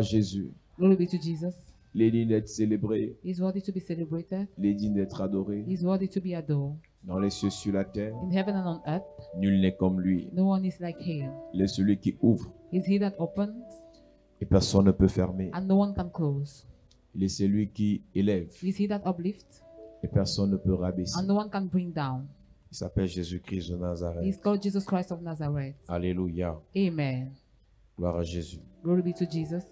à Jésus. Glory be to Jesus. Il est digne d'être célébré. He's worthy to be celebrated. Il est digne d'être adoré. He's worthy to be adored. Dans les cieux, sur la terre, In heaven and on earth, nul n'est comme lui. no one is like him. Il est celui qui ouvre He's he that opens, et personne ne peut fermer. and no one can close. Il est celui qui élève He's he that uplifts, et personne ne peut rabaisser. and no one can bring down. Il s'appelle Jésus-Christ de Nazareth. He's called Jesus Christ of Nazareth. Alléluia. Amen. Gloire à Jésus. Glory be to Jesus.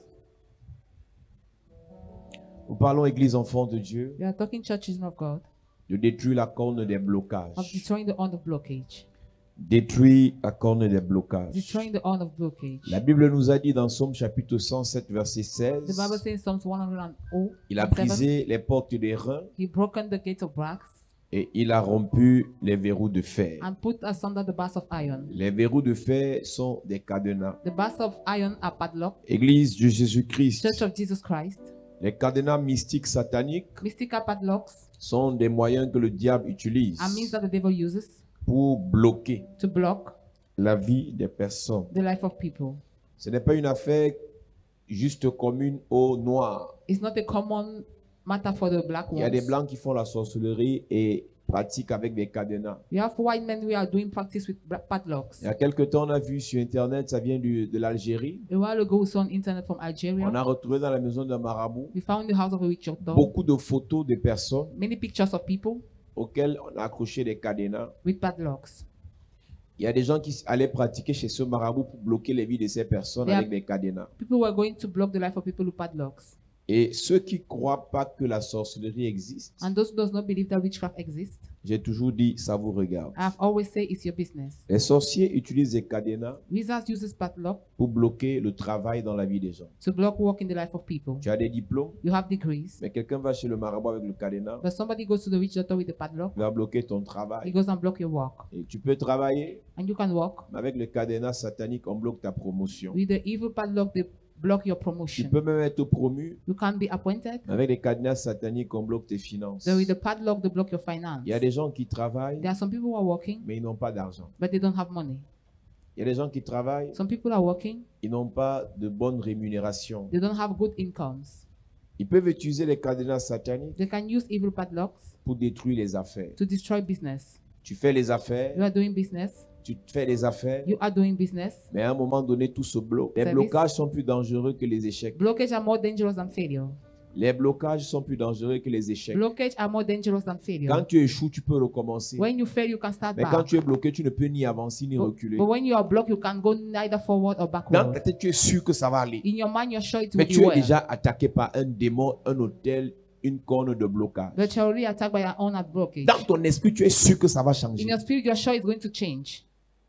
Nous parlons, Église enfant de Dieu, We are talking, church children of God, de détruire la corne des of blocages. destroying the horn of blockage. Détruire la corne des blocages. Destroying the horn of blockage. La Bible nous a dit dans Somme chapitre 107 verset The Bible 16, says in Psalms 107, il a brisé les portes des reins He broken the gates of brass et il a rompu les verrous de fer. and put asunder the bars of iron. Les verrous de fer sont des cadenas. The bars of iron are padlocked. Église de Jésus-Christ, Church of Jesus Christ. les cadenas mystiques sataniques Mystical padlocks sont des moyens que le diable utilise are means that the devil uses pour bloquer to block la vie des personnes. the life of people. Ce n'est pas une affaire juste commune aux noirs. It's not a common matter for the black Il y a des ones. blancs qui font la sorcellerie et pratiquent avec des cadenas. We have white men who are doing practice with padlocks. Il y a quelque temps, on a vu sur Internet, ça vient de l'Algérie. A while ago, we saw on internet from On Algeria. a retrouvé dans la maison d'un marabout We found in the house of a witch doctor beaucoup de photos de personnes many pictures of people auxquelles on a accroché des cadenas. with padlocks. Il y a des gens qui allaient pratiquer chez ce marabout pour bloquer les vies de ces personnes Yeah. avec des cadenas. People were going to block the life of people with padlocks. Et ceux qui ne croient pas que la sorcellerie existe, And those who does not believe that witchcraft exists, j'ai toujours dit, ça vous regarde. I have always said it's your business. Les sorciers utilisent des cadenas Wizards uses padlock pour bloquer le travail dans la vie des gens. to block work in the life of people. Tu as des diplômes, You have degrees, mais quelqu'un va chez le marabout avec le cadenas, but somebody goes to the witch doctor with the padlock, il va bloquer ton he travail. goes and block your work. Et tu peux travailler, And you can work mais avec le cadenas satanique, on bloque ta promotion. with the evil padlock, they block your Tu promotion. peux même être promu, You can be appointed, mais avec les cadenas sataniques, on bloque tes finances. but with the padlock, they block your finance. Il y a des gens qui travaillent, There are some people who are working, mais ils n'ont pas d'argent. but they don't have money. Il y a des gens qui travaillent, Some people are working, ils n'ont pas de bonne rémunération. they don't have good incomes. Ils peuvent utiliser les cadenas sataniques They can use evil padlocks pour détruire les affaires. to destroy business. Tu fais les You affaires, are doing business, tu fais les affaires, you are doing business. mais à un moment donné, tout se bloque. Les Service. blocages sont plus dangereux que les échecs. Blockage are more dangerous than failure. Les blocages sont plus dangereux que les échecs. Blockage are more dangerous than failure. Quand tu échoues, tu peux recommencer. When you fail, you can start Mais quand back. tu es bloqué, tu ne peux ni avancer ni reculer. But when you are blocked, you can go neither forward or Dans backward. ta tête, tu es sûr que ça va aller. In your mind, you're sure it Mais will tu be es well. déjà attaqué par un démon, un hôtel, une corne de blocage. But you're already attacked by your own blockage. Dans ton esprit, tu es sûr que ça va changer. In your spirit, you're sure it's going to change.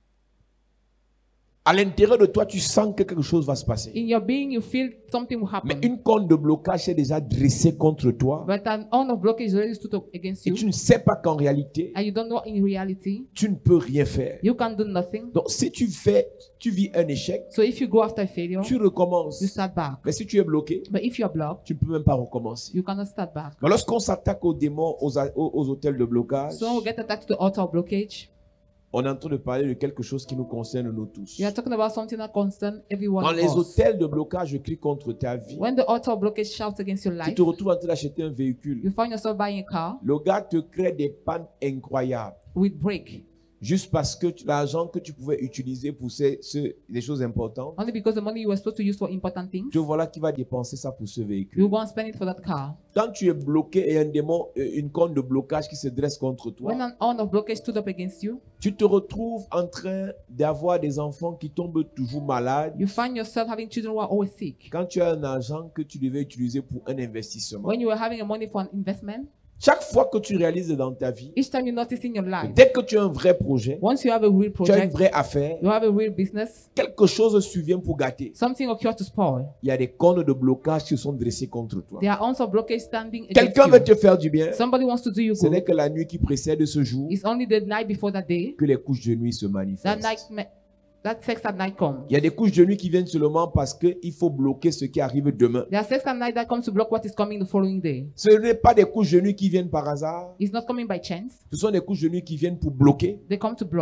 À l'intérieur de toi, tu sens que quelque chose va se passer. In your being, you feel something will Mais happen. une corne de blocage est déjà dressée contre toi. But an horn of blockage is already stood up against Et you. tu ne sais pas qu'en réalité, And you don't know in reality, tu ne peux rien faire. you can do nothing. Donc, si tu vis un échec, So if you go after failure, tu recommences. you start back. Mais si tu es bloqué, But if you're blocked, tu ne peux même pas recommencer. you cannot start back. Mais lorsqu'on s'attaque aux démons, aux hôtels de blocage, So when we get attacked to the altar of blockage, on est en train de parler de quelque chose qui nous concerne nous tous. we are talking about something that concerns everyone Quand of les us. hôtels de blocage crient contre ta vie, When the altar of blockage shouts against your tu life, te retrouves en train d'acheter un véhicule. you find yourself buying a car Le gars te crée des pannes incroyables. with brake. Juste parce que l'argent que tu pouvais utiliser pour des choses importantes, Only because the money you were supposed to use for important things, tu voilà qui va dépenser ça pour ce you véhicule. go and spend it for that car. Quand tu es bloqué et un démon, une corne de blocage qui se dresse contre toi, When an horn of blockage stood up against you, tu te retrouves en train d'avoir des enfants qui tombent toujours malades. you find yourself having children who are always sick. Quand tu as un argent que tu devais utiliser pour un investissement, When you were having a money for an investment, chaque fois que tu réalises dans ta vie, each time you notice in your life, dès que tu as un vrai projet, once you have a real tu as une project, vraie affaire, you have a real business, quelque chose survient pour gâter. something occurs to spoil. Il y a des cornes de blocage qui sont dressées contre toi. There are horns of blockage standing Quelqu'un veut against te faire du bien. you. Somebody wants to do you Ce n'est good. que la nuit qui précède ce jour It's only the night before that day que les couches de nuit se that manifestent. that sex at night comes. Il y a des couches de nuit qui viennent seulement parce qu'il faut bloquer ce qui arrive demain. There are sex at night that comes to block what is coming the following day. Ce n'est pas des couches de nuit qui viennent par hasard. It's not coming by chance. Ce sont des couches de nuit qui viennent pour bloquer. They come to block.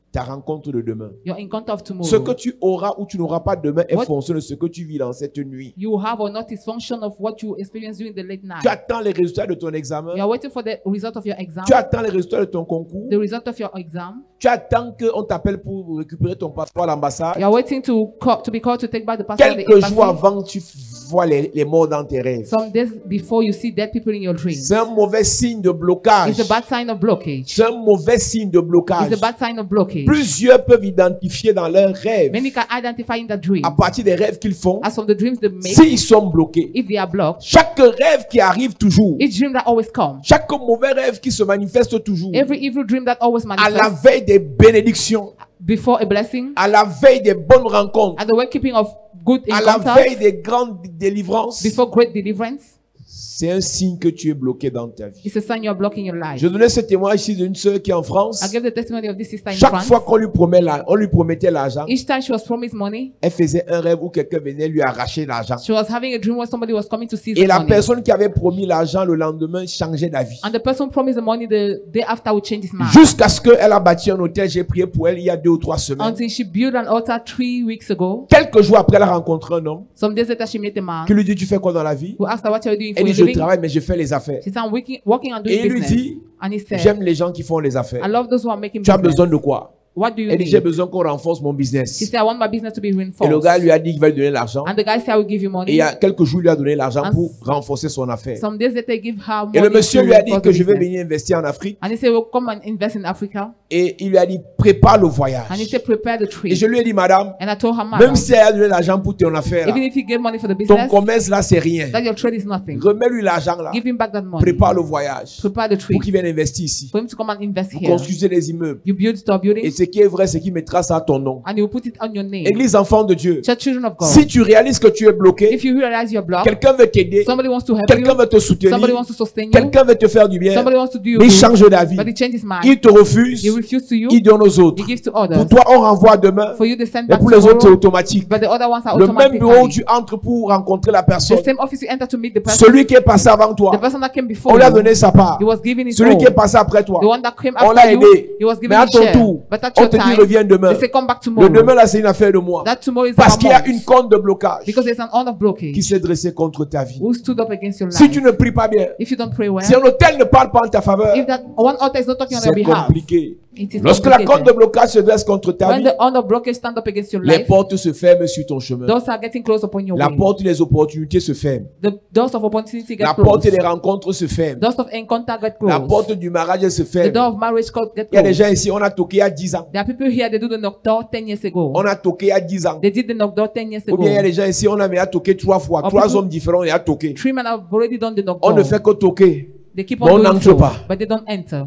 ta rencontre de demain. Your encounter of tomorrow. Ce que tu auras ou tu n'auras pas demain est What- fonction de ce que tu vis dans cette nuit. You have or not is function of what you experience during the late night. Tu attends les résultats de ton examen. You are waiting for the result of your exam. Tu attends les résultats de ton concours. The result of your exam. Tu attends qu'on t'appelle pour récupérer ton passeport à l'ambassade. You are waiting to be called to take back the passport of the Quelques jours embassy. avant, tu vois les morts dans tes rêves. Some days before you see dead people in your dreams. C'est un mauvais signe de blocage. It's a bad sign of blockage. C'est un mauvais signe de blocage. It's a bad sign of blockage. Plusieurs peuvent identifier dans leurs rêves, Many can identify in the dream. à partir des rêves qu'ils font, As from the dreams they make, s'ils sont bloqués. if they are blocked, Chaque rêve qui arrive toujours, each dream that always comes, chaque mauvais rêve qui se manifeste toujours, every evil dream that always à la manifests veille des bénédictions, before a blessing, à la veille des bonnes rencontres, at the way keeping of good à la veille encounters, des grandes délivrances, before great deliverance, c'est un signe que tu es bloqué dans ta vie. it's a sign you are blocking your life. Je donnais ce témoignage ici d'une sœur qui est en France. I gave the testimony of this sister in Chaque France. fois qu'on lui promettait l'argent, Each time she was promised money, elle faisait un rêve où quelqu'un venait lui arracher l'argent. she was having a dream where somebody was coming to seize Et the la money. personne qui avait promis l'argent le lendemain changeait d'avis. And the person promised the money the day after would change his mind. Jusqu'à ce qu'elle a bâti un hôtel, j'ai prié pour elle il y a 2 ou 3 semaines. Until she built an altar 3 weeks ago. Quelques jours après, elle a rencontré un homme Some days later, she met a man qui lui dit, tu fais quoi dans la vie? who asked her, what are you doing Elle for dit, a je living? travaille, mais je fais les affaires. She said, I'm working on doing Et il lui business. dit, And he said, j'aime les gens qui font les affaires. I love those who are making Tu as business. besoin de quoi? What do you Elle dit, j'ai need? besoin qu'on renforce mon She business. said, I want my business to be Et le reinforced. gars lui a dit qu'il va lui donner l'argent. And the guy said, I will give you Et il money. y a quelques jours, il lui a donné l'argent And pour renforcer son affaire. Some days later, give her money Et le monsieur to lui a dit reinforce que the je vais business. venir investir en Afrique. And he said, well, come and invest in Africa. Et il lui a dit, prépare le voyage. And he said, prepare the Et trip. je lui ai dit, madame, And I told her, même madam, si elle a donné l'argent pour ton affaire, là, even if you give money for the ton business, commerce là, c'est rien. that your trade is nothing. Remets-lui l'argent là. Give him back that money. Prépare le voyage Prepare the pour trip. qu'il vienne investir ici. For him to come and invest Vous here. construisez des immeubles. You build store Et building. ce qui est vrai, c'est qu'il mettra ça à ton nom. And you will put it on your name. Église enfant de Dieu. Children of God. Si tu réalises que tu es bloqué, If you realize you're blocked, quelqu'un veut t'aider, somebody wants to help quelqu'un you, veut te soutenir, somebody wants to sustain you, quelqu'un veut te faire du bien, somebody wants to do you mais il good, change d'avis. but he changes his mind. Il te refuse, He refuses to you, il donne aux autres. he gives to Pour others. toi, on renvoie demain, For you, they send et back pour les autres, c'est tomorrow, automatique. but the other ones are Le même bureau où automatically. tu entres pour rencontrer la personne, The same office you enter to meet the person, celui qui est passé avant the toi, person that came on before lui a you, donné sa part. he was given his Celui own. qui est passé après toi, The one that came on l'a after you, aidé. he was Mais given à his ton share. tour, But at on your te dit time, reviens demain. they say come back Le tomorrow. demain là, c'est une affaire de moi. That tomorrow is Parce our qu'il y a month. une corne de blocage Because there's an honor qui blockage s'est dressée contre ta vie. who stood up against your Si life. tu ne pries pas bien, If you don't pray well, si un hôtel ne parle pas en ta faveur, if that one altar is not talking on your c'est behalf, compliqué. it is Lorsque la corne de complicated. blocage se dresse contre ta When vie, the honor blockage stand up against your les life, portes se ferment sur ton chemin. doors are getting closed upon your La way. porte des opportunités se ferme. The doors of opportunity get La porte closed. des rencontres se ferme. Doors of encounter get La closed. porte du mariage se The ferme. door of marriage get Il y a des closed. gens ici, on a toqué il y a 10 ans. There are people here, they do the knock door 10 years ago. On a toqué il y a 10 ans. They did the knock door 10 years Ou ago. bien il y a des gens ici, on a mis à toquer 3 fois. Or 3 people- hommes différents et à toquer. 3 men have already done the knock On ne door. fait que toquer. They keep Mais on on doing n'entre so, pas. but they don't enter.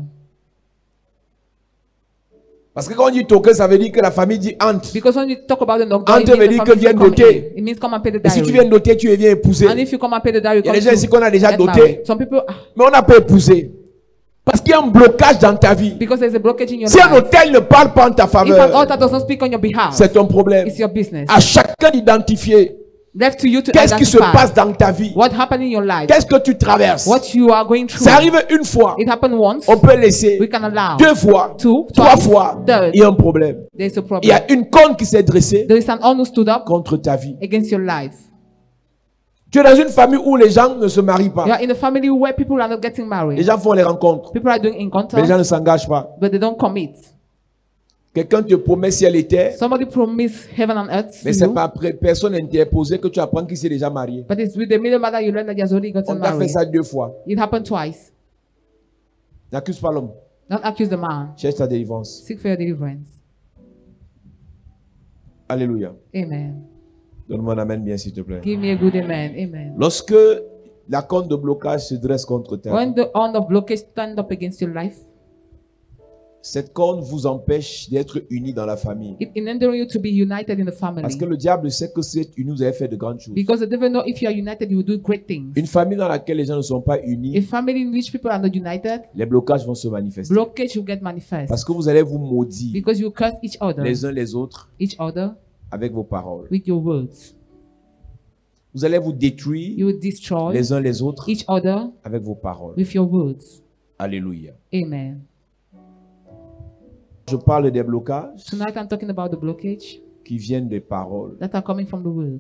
Parce que quand on dit toquer, ça veut dire que la famille dit entre. Because when you talk about the knock door, Entre it means veut the dire family que viens say, come noter. in. It means come and pay the Et si tu viens diary. noter, tu viens épouser. And if you come and pay the diary, Il y a come des gens ici qu'on a déjà get doté. married. Some people, Mais on n'a pas épousé. Parce qu'il y a un blocage dans ta vie. because there's a blockage in your Si un life. hôtel ne parle pas en ta If an faveur, altar does not speak on your behalf, c'est un problème. it's your business. À chacun d'identifier Left to you to qu'est-ce qui se identify passe dans ta vie. what happened in your life, Qu'est-ce que tu traverses. what you are going through. Ça arrive une fois. It happened once, On peut laisser. we can allow. 2 fois. Two, 3 twice, fois. third. Il y a un problème. There's a Il y problem. a une corne qui s'est dressée There is an honor stood up contre ta vie. against your life. Tu es dans une famille où les gens ne se marient You pas. are in a family where people are not getting Les married. gens font les rencontres. People are doing Mais les encounters, gens ne s'engagent pas. but they don't commit. Quelqu'un te promet ciel et terre. Somebody promised heaven and earth to Mais c'est you, pas après personne interposée que tu apprends qu'il s'est déjà marié. but it's with the middleman that you learn that he has already On gotten t'a fait married. ça 2 fois. It happened twice. N'accuse pas l'homme. Don't accuse the man. Cherche ta délivrance. Seek for your deliverance. Alléluia. Amen. Donne-moi un amen bien s'il te plaît. Give me a good amen. Amen. Lorsque la corne de blocage se dresse contre ta vie, When the honor of blockage stand up against your life, cette corne vous empêche d'être unis dans la famille. it hinders you to be united in the Parce que family. le diable sait que si vous êtes unis, vous avez fait de grandes choses. Because the devil knows if you are united, you will do great things. Une famille dans laquelle les gens ne sont pas A unis, family in which people are not united, les blocages vont se manifester. blockage will get manifest. Parce que vous allez vous maudire Because you curse each other les autres avec vos paroles. with your words. Vous allez vous détruire You will destroy les autres each other avec vos paroles. with your words. Alléluia. Amen. Je parle des blocages Tonight I'm talking about the blockage qui viennent des paroles. that are coming from the word.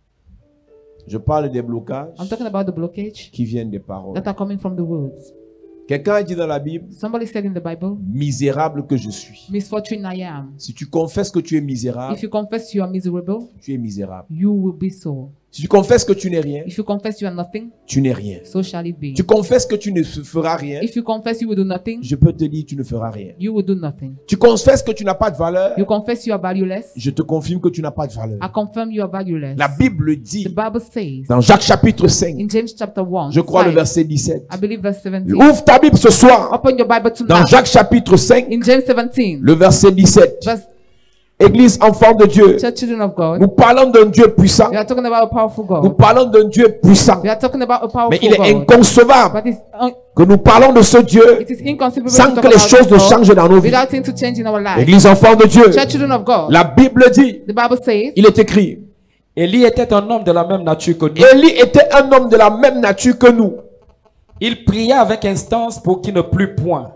Je parle des blocages I'm talking about the blockage qui viennent des paroles. that are coming from the words. Quelqu'un a dit dans la Bible, Somebody said in the Bible, misérable que je suis. misfortune I am. Si tu confesses que tu es misérable, If you confess you are miserable, tu es misérable. you will be so. Si tu confesses que tu n'es rien, If you confess you are nothing, tu n'es rien. so shall it be. Tu confesses que tu ne feras rien, If you confess you will do nothing, je peux te dire tu ne feras rien. you will do nothing. Tu confesses que tu n'as pas de valeur, You confess you are valueless, je te confirme que tu n'as pas de valeur. I confirm you are valueless. La Bible The dit Bible says dans Jacques chapitre 5, in James chapter 1, je crois le 5, verset 17. I believe verse 17. Ouvre ta Bible ce soir Open your Bible dans tonight. Jacques chapitre 5, In James 17, le verset 17. verse Église enfant de Dieu, children of God. nous parlons d'un Dieu puissant. We are talking about a powerful Nous God. parlons d'un Dieu puissant. We are talking about a powerful Mais il est God. inconcevable But que nous parlons de ce Dieu it is inconceivable sans to que talk les about choses this ne God changent dans nos vies. without things to change in our lives. Église enfant de Dieu, Children of God. la Bible dit, The Bible says il est écrit, Élie était un homme de la même nature que nous. Élie était un homme de la même nature que nous. Il pria avec instance pour qu'il ne plût point.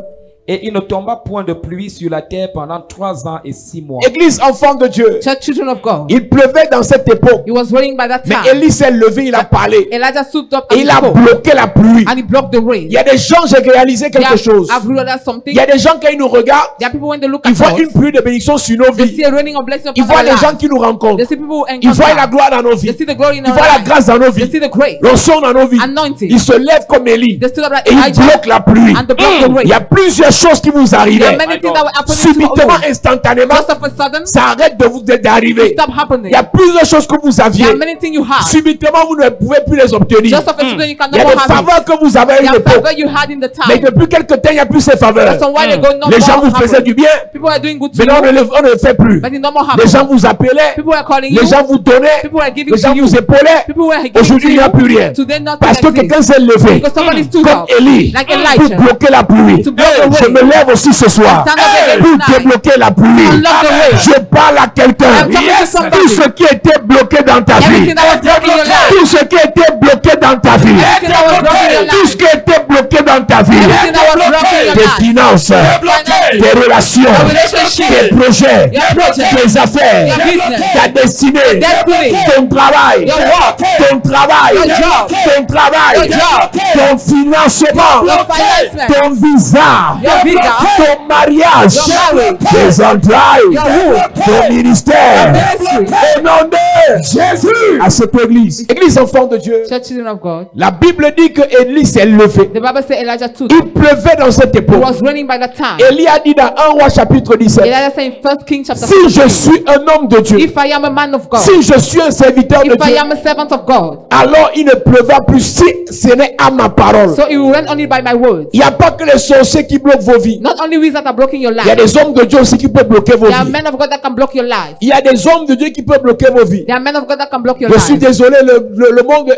Et il ne tomba point de pluie sur la terre pendant 3 ans et 6 mois. Église enfant de Dieu, children of God. il pleuvait dans cette époque. It was raining by that Mais time. Élie s'est levé, il a parlé. Elijah stood up Et and il a spoke, bloqué la pluie. and he blocked the rain. Il y a des gens, j'ai réalisé quelque chose. I've realized something. Il y a des gens qui nous regardent, There are people when they look ils at voient us, une pluie de bénédiction sur nos they vies. see a raining of blessing Ils upon voient our les gens lives. qui nous rencontrent. They see people who Ils voient la encounter. gloire dans nos They vies. see the glory in Ils our voient la lives. grâce dans nos They vies. see the grace. L'onction dans nos vies. Anointing. Ils se lèvent comme Élie. They stood up like Et ils Elijah bloquent la pluie. and they block the rain. Il y a plusieurs choses qui vous There are arrivaient. many things that were happening to Subitement, you. instantanément, Just of a sudden, ça arrête de vous d'arriver. stop happening. Il y a plusieurs choses que vous There aviez. are many things you have. Subitement, vous ne pouvez plus les obtenir. Just of a sudden, you can Il y no a more des have it. faveurs que vous avez à There une are époque. favor you had in the Mais time. depuis quelque temps, il n'y a plus ces faveurs. That's why they go no Les gens more vous faisaient happen. du bien. People are doing good to Maintenant, you, on ne le fait plus. but it no more Les happen. gens vous appelaient. People are calling Les you. gens vous donnaient. People are giving Les gens to you. vous épaulaient. People were giving Aujourd'hui, il n'y a to plus you. rien. Today, nothing Parce que exists. quelqu'un s'est levé. Because somebody stood Comme up. Élie. Like Pour Elijah. bloquer la pluie. To block the Je rain. me lève aussi ce soir. Stand up again Pour tonight. débloquer la pluie. Unlock the rain. Je parle à quelqu'un. I'm talking to somebody. Tout ce qui était bloqué dans ta vie. Everything that was blocking your life. Tout ce qui était bloqué dans ta vie. Everything that was blocking your Tout ce life. qui était bloqué dans ta vie. Everything that was blocking your Tes life. finances, tes relations, Your relationship. tes projets, Your project. tes affaires, Your business. ta destinée, Destiny. ton travail, Your work. ton travail, Your job. ton travail, Your job. ton financement, Your financement. ton visa, Your visa. ton mariage, Your marriage. tes entrailles, Your womb. ton ministère. Your ministry. Au nom de Jésus. À cette église. Église enfant de Dieu. Children of God. La Bible dit que Élie s'est levé. The Bible says Elijah stood. Il pleuvait dans cette It époque. was raining by that time. Élie a dit dans 1 roi chapitre 17. Elijah said in 1 Kings chapter Si je 17, suis un homme de Dieu, if I am a man of God, si je suis un serviteur de if I Dieu, am a servant of God, alors il ne pleuvra plus si ce n'est à ma parole. so it will rain only by my words. Il n'y a pas que les sorciers qui bloquent vos vies. Not only wizards are blocking your Il y a life. des hommes de Dieu aussi qui peuvent bloquer vos There are vies. men of God that can block your life. Il y a des hommes de Dieu qui peuvent bloquer vos vies. There are men of God that can block your Je suis life. désolé, le monde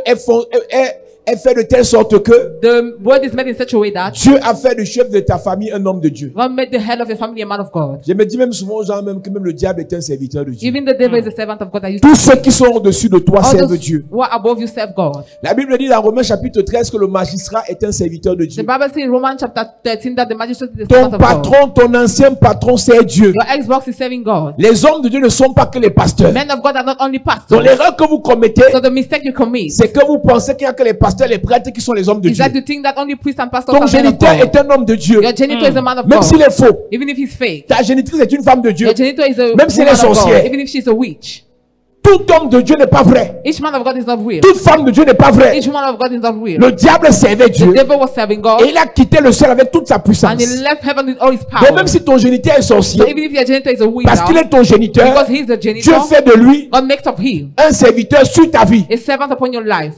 est fait de telle sorte que The word is made in such a way that Dieu a fait du chef de ta famille un homme de Dieu. God made the head of your family a man of God. Je me dis même souvent aux gens même que même le diable est un serviteur de Dieu. Even the devil is a servant of God. That you Tous ceux qui sont au-dessus de toi all servent those Dieu. who are above you serve God. La Bible dit dans Romains chapitre 13 que le magistrat est un serviteur de The Dieu. Bible says in Romans chapter 13 that the magistrate is a Ton servant of God. patron, ton ancien patron, c'est Dieu. Your ex-boss is serving God. Les hommes de Dieu ne sont pas que les pasteurs. Men of God are not only Donc pastors. l'erreur que vous commettez, So the mistake you commit c'est que vous pensez qu'il n'y a que les pasteurs, les prêtres qui sont les hommes de is Dieu. that you think that only priests and pastors Ton are men of géniteur God. est un homme de Dieu. Your genitor is a man of Même God. s'il est faux. Even if he's fake. Ta génitrice est une femme de Dieu. Your genitor is a Même si elle woman est of sorcière. God. Even if she's a witch. Tout homme de Dieu n'est pas vrai. Each man of God is not real. Toute femme de Dieu n'est pas vraie. Each woman of God is not real. Le diable servait The Dieu. devil was serving God. Et il a quitté le ciel avec toute sa puissance. And he left heaven with all his Donc power. même si ton géniteur est So sorcier, even if your genitor is a parce qu'il wizard, est ton géniteur, because he's the Dieu genitor, fait de lui God makes of him un serviteur sur ta vie. a servant upon your life.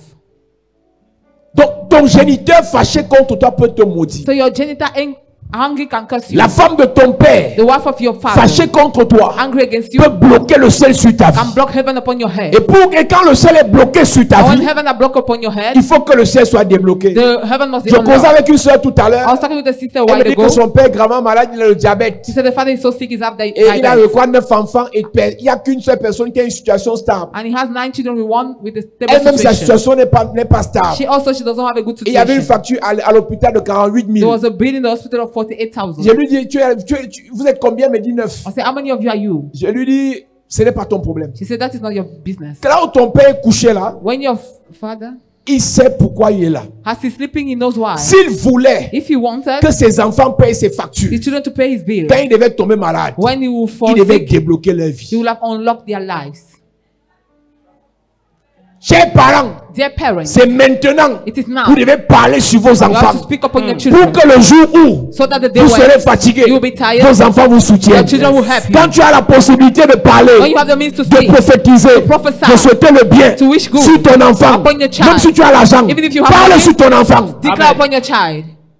Donc ton géniteur fâché contre toi peut te maudire. So your genitor angry can curse you. La femme de ton père The wife of your father fâchée contre toi angry against you peut bloquer le ciel sur ta can vie. block heaven upon your head. Et quand le ciel est bloqué sur ta And when vie, heaven are blocked upon your head, il faut que le ciel soit débloqué. the heaven must be Je causais unlocked. avec une soeur tout à I was l'heure. talking with a sister a Elle me while dit ago. que son père est gravement malade, il a le diabète. She said the father is so sick, he's have Et il a diabetes. je crois 9 enfants et il n'y a qu'une seule personne qui a une situation stable. And he has 9 children with one with a Elle-même, stable sa situation. situation n'est pas stable. She doesn't have a good Et il y avait une situation. facture à l'hôpital de 48 There 000. was a bill in the hospital of 48,000. Je lui dis, vous êtes combien? Il me dit 9. I said, how many of you are you? Je lui dis, ce n'est pas ton problème. She said, that is not your business. Là où ton père est couché là, When your father il sait pourquoi il est là. has he sleeping, he knows why. S'il voulait If he wanted que ses enfants payent ses factures, his children to pay his bill, quand il devait tomber malade, when he will fall il devait sick, débloquer leur he vie. will have unlocked their lives. Chers parents, Dear parents, c'est maintenant it is now. vous devez parler sur vos You have to enfants speak upon your pour children que le jour où so that the day vous serez when fatigué, you will be tired, vos enfants vous soutiennent. your children will help you. Quand tu as la possibilité de parler, When you have the means to de speak, prophétiser, to prophesy, de souhaiter le bien to wish good sur ton enfant, upon your child, même si tu as l'argent, even if you have parle money, sur ton enfant. declare upon your child.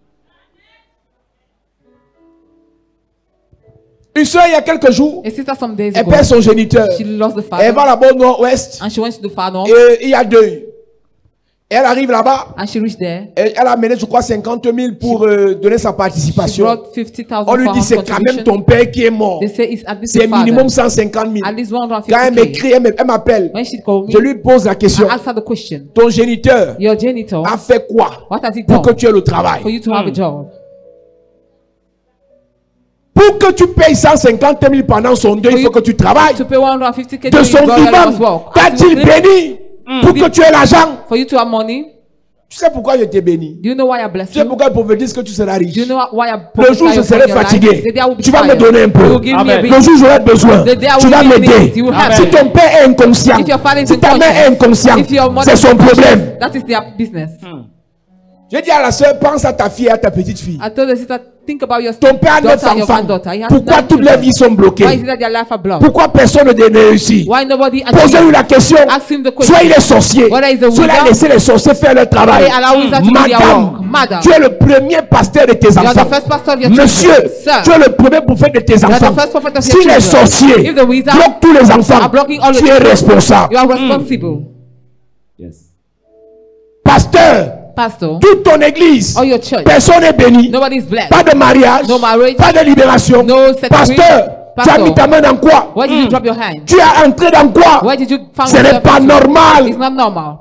Une soeur, il y a quelques jours, A sister some days elle ago, perd son géniteur. she lost the Elle va father là-bas au nord-ouest and she went to the far north et il y a deuil. Elle arrive là-bas, and she reached there. elle a amené, je crois, 50 000 pour donner sa She participation. brought 50,000 On lui for dit, her c'est quand même contribution. ton père qui est mort. They say it's at least C'est your father. minimum 150 000. At least Quand elle 150K. m'écrit, elle m'appelle. When she called me, Je lui pose la question. I asked her the question. Ton géniteur Your janitor, a fait quoi what has he pour done que tu aies le travail? for you to have a job? Pour que tu payes 150 000 pendant son deuil, il faut que tu travailles. To pay 150K De son vivant, work. t'a-t-il béni pour que tu aies l'argent? For you to have money. Tu sais pourquoi je t'ai béni? Do you know why I bless Tu sais you? pourquoi il prophétise que tu seras riche? Do you know why I Le jour où je prophesy serai upon your life? fatigué, The day I will be tu vas me tired. donner un peu. You will give me a Amen. bit. Le jour où j'aurai besoin, The day I tu will vas give you m'aider. needs, you will help Si me. ton père est inconscient, If your father is si ta mère est inconsciente, if your mother c'est son is unconscious, problème. that is their business. Je dis à la soeur, pense à ta fille et à ta petite fille. I told the sister, think about your Ton père a 9 daughter and your enfants. granddaughter. He has Pourquoi 9 toutes leurs children. vies sont Why is bloquées? it that their life are blocked? Pourquoi personne ne réussit? Why nobody Posez-lui la question. Ask him the question. Soit il est sorcier, Whether he's a soit il a wizard, laissé les sorciers faire leur travail. they allow wizards to do their Madame, work. Madam, tu es le premier pasteur de tes you are the enfants. first pastor of your Monsieur, children. Sir, tu es le premier prophète de tes you are enfants. the first prophet of Si your les children. sorciers If the wizards bloquent tous les enfants, are blocking all the tu es children, responsable. you are responsible. Yes. Pasteur, Pastor, toute ton église, or your church, personne n'est béni. nobody is blessed. Pas de mariage, No marriage, pas de libération. no settlement. Pasteur, tu as Pastor, mis ta main dans quoi? where did you drop your hand? Tu es entré dans quoi? Where did you find Ce n'est yourself pas into? normal. It's not normal.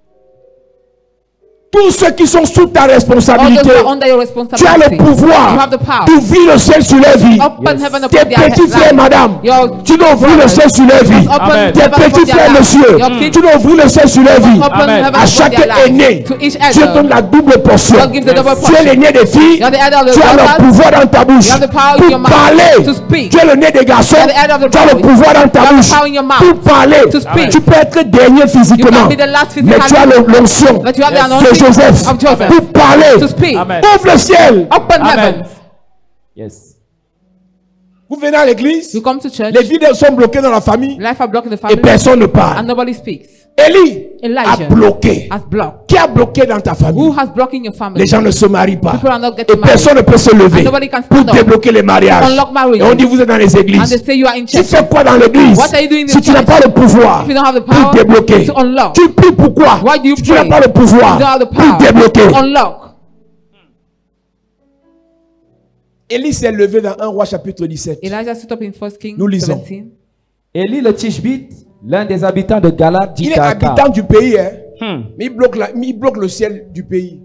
Tous ceux qui sont sous ta All those responsabilité, who are under your tu as responsibility. le pouvoir You have the power. d'ouvrir le ciel sur leur vie. Open heaven Tes upon their petits frères, lives. madame, Your tu dois ouvrir le ciel sur leur vie. open Amen. Tes heaven upon petits their frères, lives. monsieur, Your kids tu dois ouvrir le ciel sur leur vie. open Amen. heaven À upon chaque their lives. aîné, To each Dieu elder, donne la double portion. God gives the double Tu es portion. l'aîné des filles, You're the elder of the tu as le daughters. pouvoir dans ta bouche You have the power in pour your mouth parler. to speak. Tu es le nez des garçons, You're the elder of the tu as le boys. pouvoir dans ta You have the bouche power in your mouth pour parler. to speak. Tu peux être dernier physiquement, You can be the last mais tu as physically, l'onction but you have the de anointing Joseph of Joseph pour parler. to speak. Amen. Ouvre le ciel. Open Amen. heavens. Yes. Vous venez à l'église, You come to church, les vies sont bloquées dans la famille life are blocked in the et family, personne ne and parle. nobody speaks. Élie Elijah a bloqué. has blocked. Qui a bloqué dans ta Who famille? has blocked in your family? Les gens ne se marient pas. People are not Et getting married. personne ne peut se lever And nobody can pour stand up débloquer les mariages. unlock marriages. Et on dit vous êtes dans les And they églises. say you are in Tu church. fais quoi dans l'église? What are you doing in Si the tu n'as church? pas le pouvoir If you don't have the pour power débloquer, to unlock, tu pries pourquoi? why do you Si tu n'as pray? pas le pouvoir You don't have the pour power débloquer. to unlock. Élie s'est levé dans 1 Roi chapitre 17. Elijah stood up in 1 Kings Nous lisons. 17. Élie le Tishbite, l'un des habitants de Galate, dit Il est à habitant Akab, du pays, hein, Hmm. mais il bloque le ciel du pays.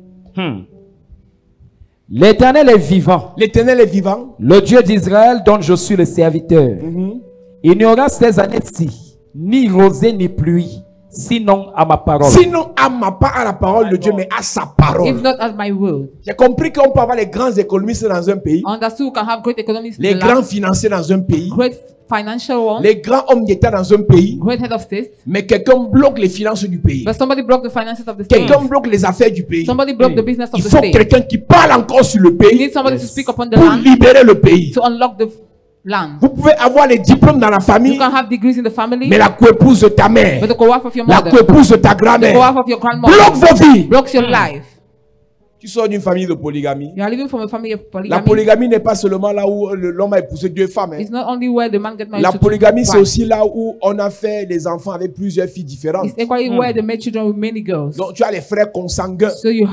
L'Éternel est vivant, L'Éternel est vivant. le Dieu d'Israël dont je suis le serviteur. Il n'y aura ces années-ci ni rosée ni pluie, sinon à ma parole. Sinon, pas à la parole de Dieu, mais à sa parole. If not at my word. J'ai compris qu'on peut avoir les grands économistes dans un pays, Understood you can have great economics in les the grands land, financiers dans un pays, great financial one, les grands hommes d'État dans un pays, great head of state, mais quelqu'un bloque les finances du pays. but somebody blocked the finances of the state. Quelqu'un bloque les affaires du pays. Somebody blocked the business of Il the faut state. quelqu'un qui parle encore sur le You pays need somebody to speak upon the pour land libérer le pays. to unlock the land. Vous pouvez avoir les diplômes dans la You famille, can have degrees in the family, mais la coépouse de ta mère, but the co-wife of your la mother, coépouse de ta the grand-mère co-wife of your grandmother bloque vos vies. blocks your life. Tu sors d'une famille de polygamie. You are living from a family of La polygamy. polygamie n'est pas seulement là où l'homme a épousé deux femmes. hein. It's not only where the man gets married La to polygamie, c'est wives. aussi là où on a fait des enfants avec plusieurs filles différentes. It's equally where they made children with many girls. Donc, tu as les frères consanguins. So you have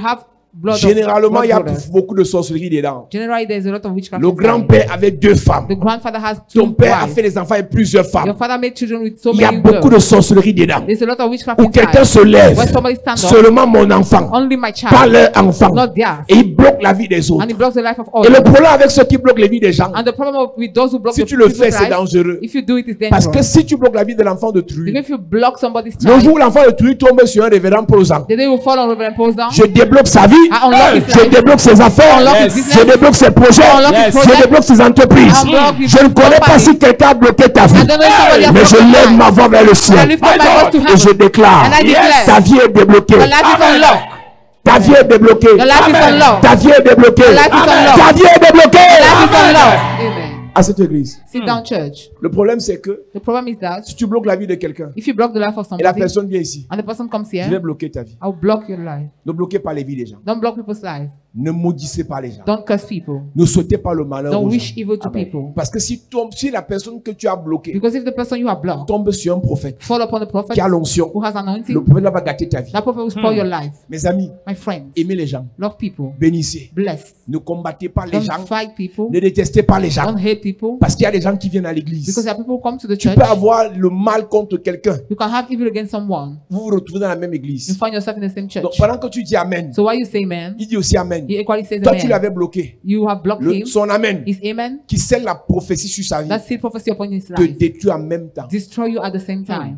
blood Généralement, of il y a blood brothers. beaucoup de sorcellerie dedans. Generally, there's a lot of witchcraft. Le inside. grand-père avait 2 femmes. The grandfather has Ton 2 père a wives. fait des enfants avec plusieurs Your femmes. father made children with so Il y a many beaucoup girls. de sorcellerie dedans. There's a lot of witchcraft Où quelqu'un inside. se lève, When somebody stand up, seulement mon enfant, only my child, pas leur enfant. not theirs. Et il bloque la vie des autres. And it blocks the life of Et le others. problème avec ceux qui bloquent les vies des gens, And the problem with those who block si the tu le people's fais, c'est life, dangereux. if you do it, it's Parce que dangerous. si tu bloques la vie de l'enfant de Truy, Because if you block somebody's le child, jour où l'enfant de Truy tombe sur un révérend posant, the day will fall on Reverend Posdan. je débloque sa vie, I unlock his je life. débloque ses affaires, Unlock his je business. débloque ses projets, Unlock his je project. débloque ses entreprises. Unlock his Je ne connais pas company. si quelqu'un a bloqué ta vie, I don't know if somebody has mais je blocked lève mine. ma voix vers le I ciel lift up my voice to et je heaven. déclare, And I declare, ta vie est débloquée. your life is unlocked. Ta vie est débloquée. Your life is unlocked. Ta vie est débloquée. Your life is unlocked. Ta vie est débloquée. Your life is unlocked. Amen. À cette église. Sit down, church. Le problème, c'est que The problem is that si tu bloques la vie de quelqu'un if you block the life of et la somebody personne vient ici, and the person comes je vais here, bloquer ta vie. I'll block your life. Ne bloquez pas les vies des gens. Don't block people's life. Ne maudissez pas les gens. Don't curse people. Ne souhaitez pas le malheur Don't aux wish gens. evil to people. Parce que si la personne que tu as bloquée Because if the person you have blocked tombe sur un prophète fall upon the prophet qui a l'onction, who has le anointing, prophète là va gâter ta vie. that prophet will spoil your life. Mes amis, My friends, aimez les gens. love people. Bénissez. Bless. Ne combattez pas les Don't gens. fight people. Ne détestez pas les gens. Don't hate people. Parce qu'il y a des gens qui viennent à Because l'église. there are people who come to the Tu church. peux avoir le mal contre quelqu'un. You can have evil against someone. Vous vous retrouvez dans la même You église. find yourself in the same Donc church. pendant que tu dis Amen, So while you say amen, il dit aussi Amen. he equally says Toi, tu amen. l'avais bloqué. You have blocked him. Son Amen, His amen, qui scelle la prophétie sur sa vie, that seed prophecy upon his te life, détruit en même temps. destroy you at the same time.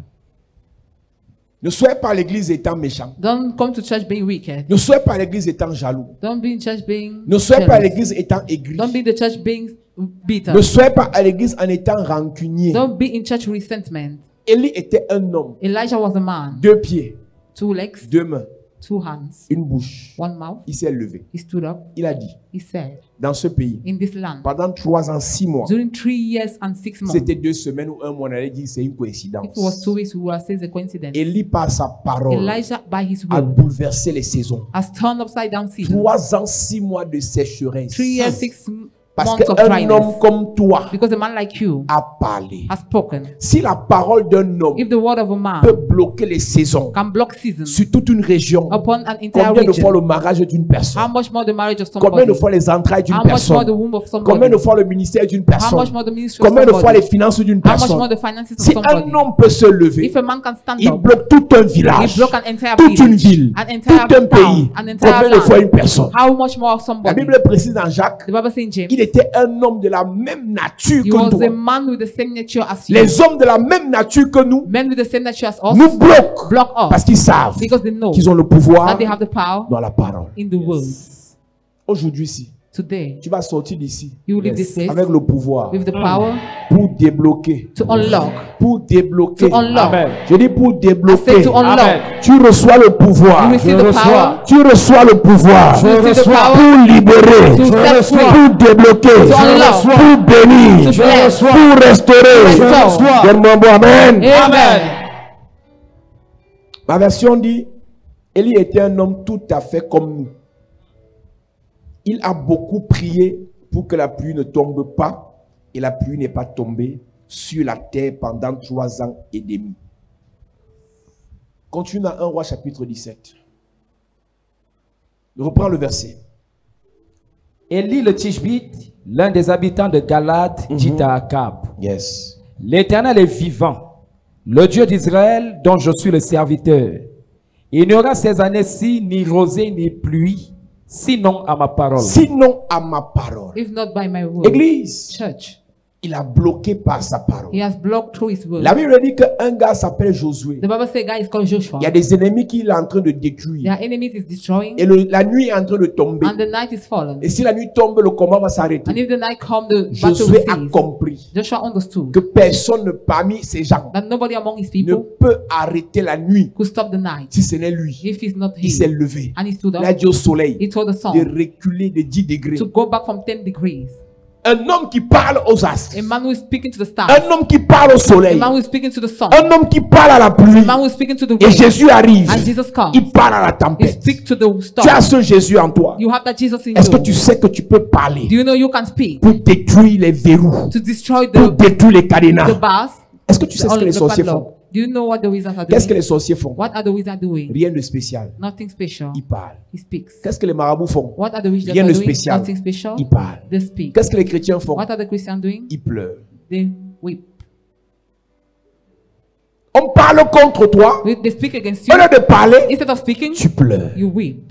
Ne soyez pas à l'église étant méchant. Don't come to church being wicked. Ne soyez pas à l'église étant jaloux. Don't be in church being Ne soyez pas à jealous. l'église étant aigri. Don't be in the church being bitter. Ne soyez pas à l'église en étant rancunier. Don't be in church with resentment. Élie était un homme. Elijah was a man. 2 pieds, 2 legs, 2 mains, 2 hands, une bouche. 1 mouth. Il s'est levé. He stood up. Il a dit, He said, dans ce pays, in this land, pendant 3 ans, 6 mois, during 3 years and 6 months, c'était 2 semaines ou 1 mois, on allait dire c'est une if it was coïncidence. 2 weeks, we will say it's a coincidence. Élie, par sa parole, Elijah, by his a word, bouleversé les saisons. has turned upside down seasons. 3 ans, 6 mois de sécheresse. 3 years, 6 Parce months of qu'un dryness. homme comme toi Because a man like you a parlé. has spoken. Si la parole d'un homme If the word of a man peut bloquer les saisons can block seasons sur toute une région, upon an entire combien de fois region, le mariage d'une how personne? much more the marriage of Combien somebody? de fois les entrailles d'une How much more the personne? womb of Combien somebody? de fois le ministère d'une How personne? much more the ministry of Combien de fois somebody? les finances d'une How much more personne? the finances of Si somebody? un homme peut se lever, If a man can stand il up, bloque tout un he village, block an entire toute une village, ville, an tout entire un town, pays. an entire Combien de fois land. une personne? How much more La somebody? Bible précise dans Jacques, The Bible says in James, il était un homme de la même nature he que was toi. a man with the same nature as you. Les hommes de la même nature que nous Men with the same nature as us nous bloquent block us parce qu'ils savent because they know qu'ils ont le pouvoir that they have the power dans la parole. in the word. Aujourd'hui, ici, Today, tu vas sortir d'ici you will leave this place avec le pouvoir with the power pour débloquer. to unlock. Pour débloquer. To unlock. Amen. Je dis pour I débloquer. say to unlock. Amen. Tu reçois le pouvoir. You receive the power Tu reçois le pouvoir You receive the power pour libérer, to set free, pour débloquer, To unlock. pour bénir, To bless. pour restaurer. Restore. Donne-moi un mot, amen. Amen. Ma version dit, Élie était un homme tout à fait comme nous. Il a beaucoup prié pour que la pluie ne tombe pas, et la pluie n'est pas tombée sur la terre pendant 3 ans et demi. Continue dans 1 Roi chapitre 17. Je reprends le verset. Élie le Tishbite, l'un des habitants de Galate, dit à Akab, Yes. l'Éternel est vivant, le Dieu d'Israël dont je suis le serviteur. Il n'y aura ces années-ci ni rosée ni pluie, sinon à ma parole. Sinon à ma parole. If not by my word. Église, Church, il a bloqué par sa parole. he has blocked through his word. La Bible dit qu'un gars s'appelle Josué. The Bible says, guy is called Joshua. Il y a des ennemis qu'il est en train de détruire. Their enemies is destroying, Et la nuit est en train de tomber. and the night is fallen. Et si la nuit tombe, le combat va And s'arrêter. if the night comes, the battle Josué a cease. compris Joshua understood que personne parmi ces gens that nobody among his ne people peut arrêter la nuit could stop the night si ce n'est lui. if he's not Il s'est him. levé. And he stood Il a up. dit au soleil He told the de sun reculer de 10 degrés. to go back from 10 degrees. Un homme qui parle aux astres. A man who is speaking to the stars. Un homme qui parle au A soleil. man who is speaking to the sun. Un homme qui parle à la pluie. A man who is speaking to the Et rain. Jésus arrive. And Jesus comes. Il parle à la He tempête. speaks to the Tu as storm. ce Jésus en toi. You have that Jesus in Est-ce que you. tu sais que tu peux parler Do you know you can speak pour détruire les verrous, to destroy pour the détruire les cadenas? bars? Est-ce que tu sais ce que les the sorciers padlock? font? Do you know what the wizards are Qu'est-ce que doing? les sorciers font? What are the wizards doing? Rien de spécial. Nothing special. Ils parlent. He speaks. Qu'est-ce que les marabouts font? What are the wizards Rien de doing? spécial. Nothing special. Ils parlent. They speak. Qu'est-ce que les chrétiens font? What are the Christians doing? Ils pleurent. They weep. On parle contre toi. They speak against you. Au lieu de parler, Instead of speaking, tu pleures. you weep.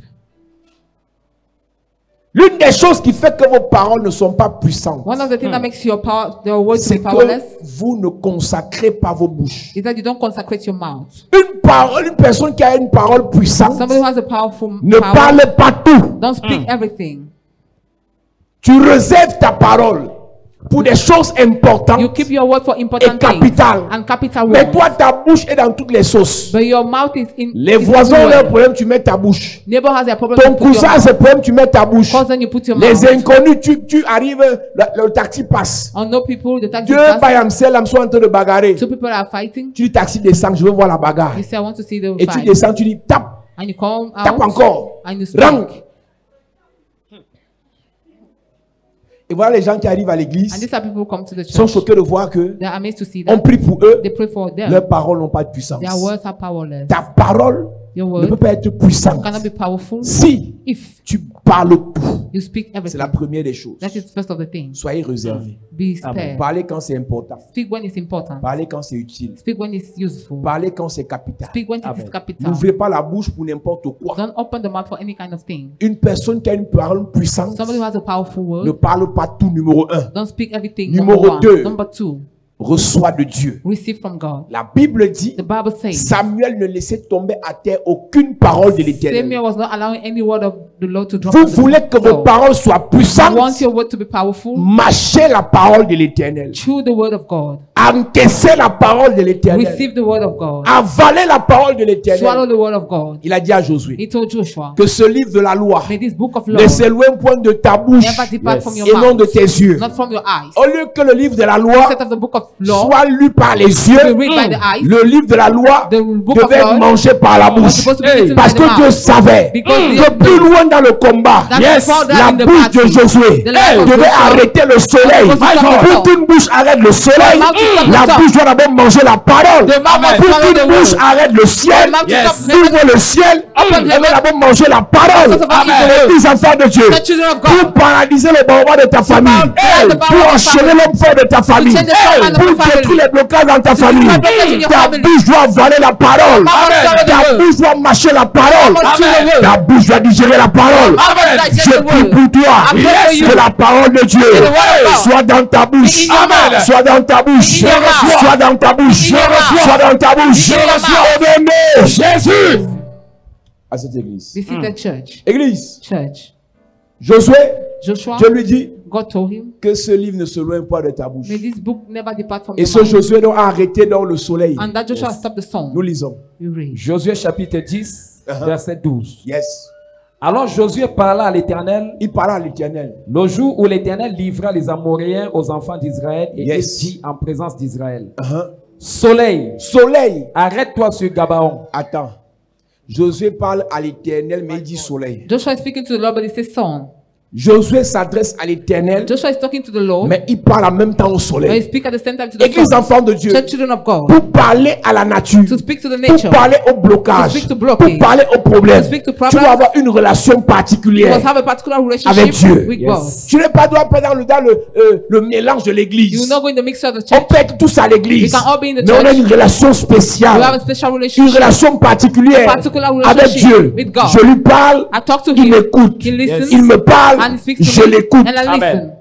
L'une des choses qui fait que vos paroles ne sont pas puissantes, One of the things that makes your words to c'est be powerless que vous ne consacrez pas vos bouches. is that you don't consecrate your mouth. Une personne qui a une parole puissante Somebody who has a powerful ne power, parle pas tout. don't speak everything. Tu réserves ta parole pour des choses importantes You keep your word for important et things capitales. and capital Mais words. toi, ta bouche est dans toutes les sauces. But your mouth is in. Les is voisins ont everywhere. leur problème, tu mets ta bouche. Neighbor has a problem. Ton You put your cousin a mouth. ses problèmes, tu mets ta bouche. Cousin, you put your Les mouth. inconnus, tu arrives, le taxi passe. On no people, the taxi Deux pass. bayamsel sont en train de bagarrer. Two people are fighting. Tu dis taxi descend, je veux voir la bagarre. You say, I want to see the Et tu fight. descends, tu dis tape, And you come tape out encore. and you speak. Rang. Et voilà les gens qui arrivent à And l'église, these are people who come to the sont church. choqués de voir que They are amazed to see on that. prie pour eux, They pray for them. leurs paroles n'ont pas de puissance. Their words are powerless. Ta parole Your ne peut word pas être puissante cannot be powerful si if tu parles tout. you speak C'est everything. la première des choses. That is first of the things. Soyez réservés. Be spared. Parlez quand c'est important. Speak when it's important. Parlez quand c'est utile. Speak when it's useful. Parlez quand c'est capital. Speak when it is capital. N'ouvrez pas la bouche pour n'importe quoi. Don't open the mouth for any kind of thing. Une personne qui a une parole puissante Somebody who has a powerful ne word, parle pas tout, numéro 1. don't speak everything. Numéro Number one. deux. Number two, Reçoit de Dieu. receive from God. La Bible dit, The Bible says Samuel ne laissait tomber à terre aucune parole de l'Éternel. Samuel was not allowing any word of the Lord to drop Vous on the voulez que vos floor. paroles soient You puissantes? want your word to be powerful? Mâchez la parole de l'Éternel. Chew the word of God. Encaissez la parole de l'Éternel. Receive the word of God. Avalez la parole de Swallow l'Éternel. the word of God. Il a dit à Josué He told Joshua, que ce livre de la loi may this book of law ne s'éloigne point de ta bouche never depart from your et non de mouth, tes yeux. not from your eyes. Au lieu que le livre de la loi Instead of the book of law, soit lu par les yeux, to be read by the eyes, le livre de la loi the book of devait être law mangé par la was bouche. supposed to be eaten Parce by the que Dieu mouth. savait Because que the- plus loin dans le combat, That before that la in the bouche de battle, Josué the life of devait Joshua arrêter le soleil. was supposed to stop the Pour sun. qu'une bouche arrête le soleil, The mouth to stop the la sun. bouche doit d'abord manger la parole. The mouth must Pour swallow the qu'une bouche word. arrête le ciel, The mouth to stop ouvre le ciel, Open elle heaven. doit d'abord manger la parole. Because of what he did. Les enfants de Dieu, The children of pour God. paralyser le baobab de ta famille, paralyze the baobab pour of enchaîner family. l'homme fort de ta famille, change the soul man of pour the family. détruire les blocages dans ta famille. blockage in your Ta family. bouche doit avaler la parole. mouth must swallow the Ta word. bouche doit mâcher la parole. must chew the word. Ta bouche doit digérer la parole. must digest Je the prie word. pour toi I pray for you. que la parole de Dieu the word of God. soit dans ta bouche, In your mouth. soit dans ta bouche, In your mouth. soit dans ta bouche, In your mouth. soit dans ta bouche. In your mouth. Au nom de Jésus. À cette église. This is the church. Église, Church. Josué, Joshua, Dieu lui dit God told him, que ce livre ne se loin pas de ta bouche. may this book never depart from Et your ce mouth. Josué doit arrêter dans le soleil. And that Joshua stopped the sun. Nous lisons. You read. Josué chapitre 10, verset 12. Yes. Alors Josué parla à l'Éternel Il parla à l'Éternel. le jour où l'Éternel livra les Amoréens aux enfants d'Israël et Yes. il dit en présence d'Israël, Uh-huh. Soleil, Soleil. arrête-toi sur Gabaon. Attends. Josué parle à l'Éternel, mais il dit soleil. Joshua is speaking to the Lord, but he says sun. Josué s'adresse à l'Éternel, Joshua is talking to the Lord, mais il parle en même temps au but he soleil. speaks at the same time to the Église sun. enfants de Dieu, Church children of God. pour parler à la nature, To speak to the pour nature. parler au To blocage, speak to pour blockage. parler au problème, To speak to tu problems. dois avoir une relation You particulière. must have a particular Avec relationship Dieu. with Yes. God. Tu n'es pas dois pas dans le mélange de You l'église. will not go in the mixture of the On church. peut être tous à l'église, We can all be in the mais on a church. une relation You have a spéciale, special une relationship. relation particulière A particular avec relationship Dieu. with God. Je lui parle, I talk to il him. m'écoute. He listens. Il me parle, And he speaks to je me. l'écoute. And I listen.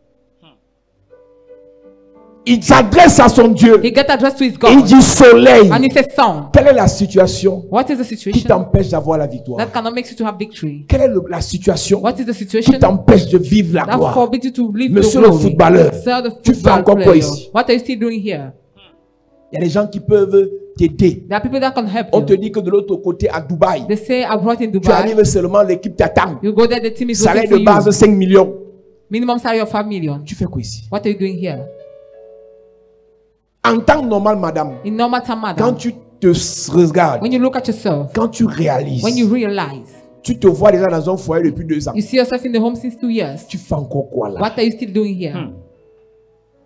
Il s'adresse à son Dieu. He get addressed to his Il God. dit soleil. And he says sun. Quelle est la situation What is the qui situation t'empêche d'avoir la victoire? that cannot make you to have victory? Quelle est la situation What is the qui situation t'empêche de vivre la that gloire? forbids you to live Monsieur the le glory? footballeur, Sir, the tu fais football encore quoi player. ici? What are you still doing here? Il y a des gens qui peuvent t'aider. There are people that can help On te you. dit que de l'autre côté, à Dubaï, They say abroad in tu Dubai, arrives seulement, l'équipe t'attend. you go there, the team is Salaire waiting de for base you. 5 millions. Minimum salary of 5 million. Tu fais quoi ici? What are you doing here? En temps normal, madame, In normal time, quand madam, tu te regardes, when you look at yourself, quand tu réalises, when you realize, tu te vois déjà dans un foyer depuis 2 ans. you see yourself in the home since 2 years, Tu fais encore quoi là? what are you still doing here?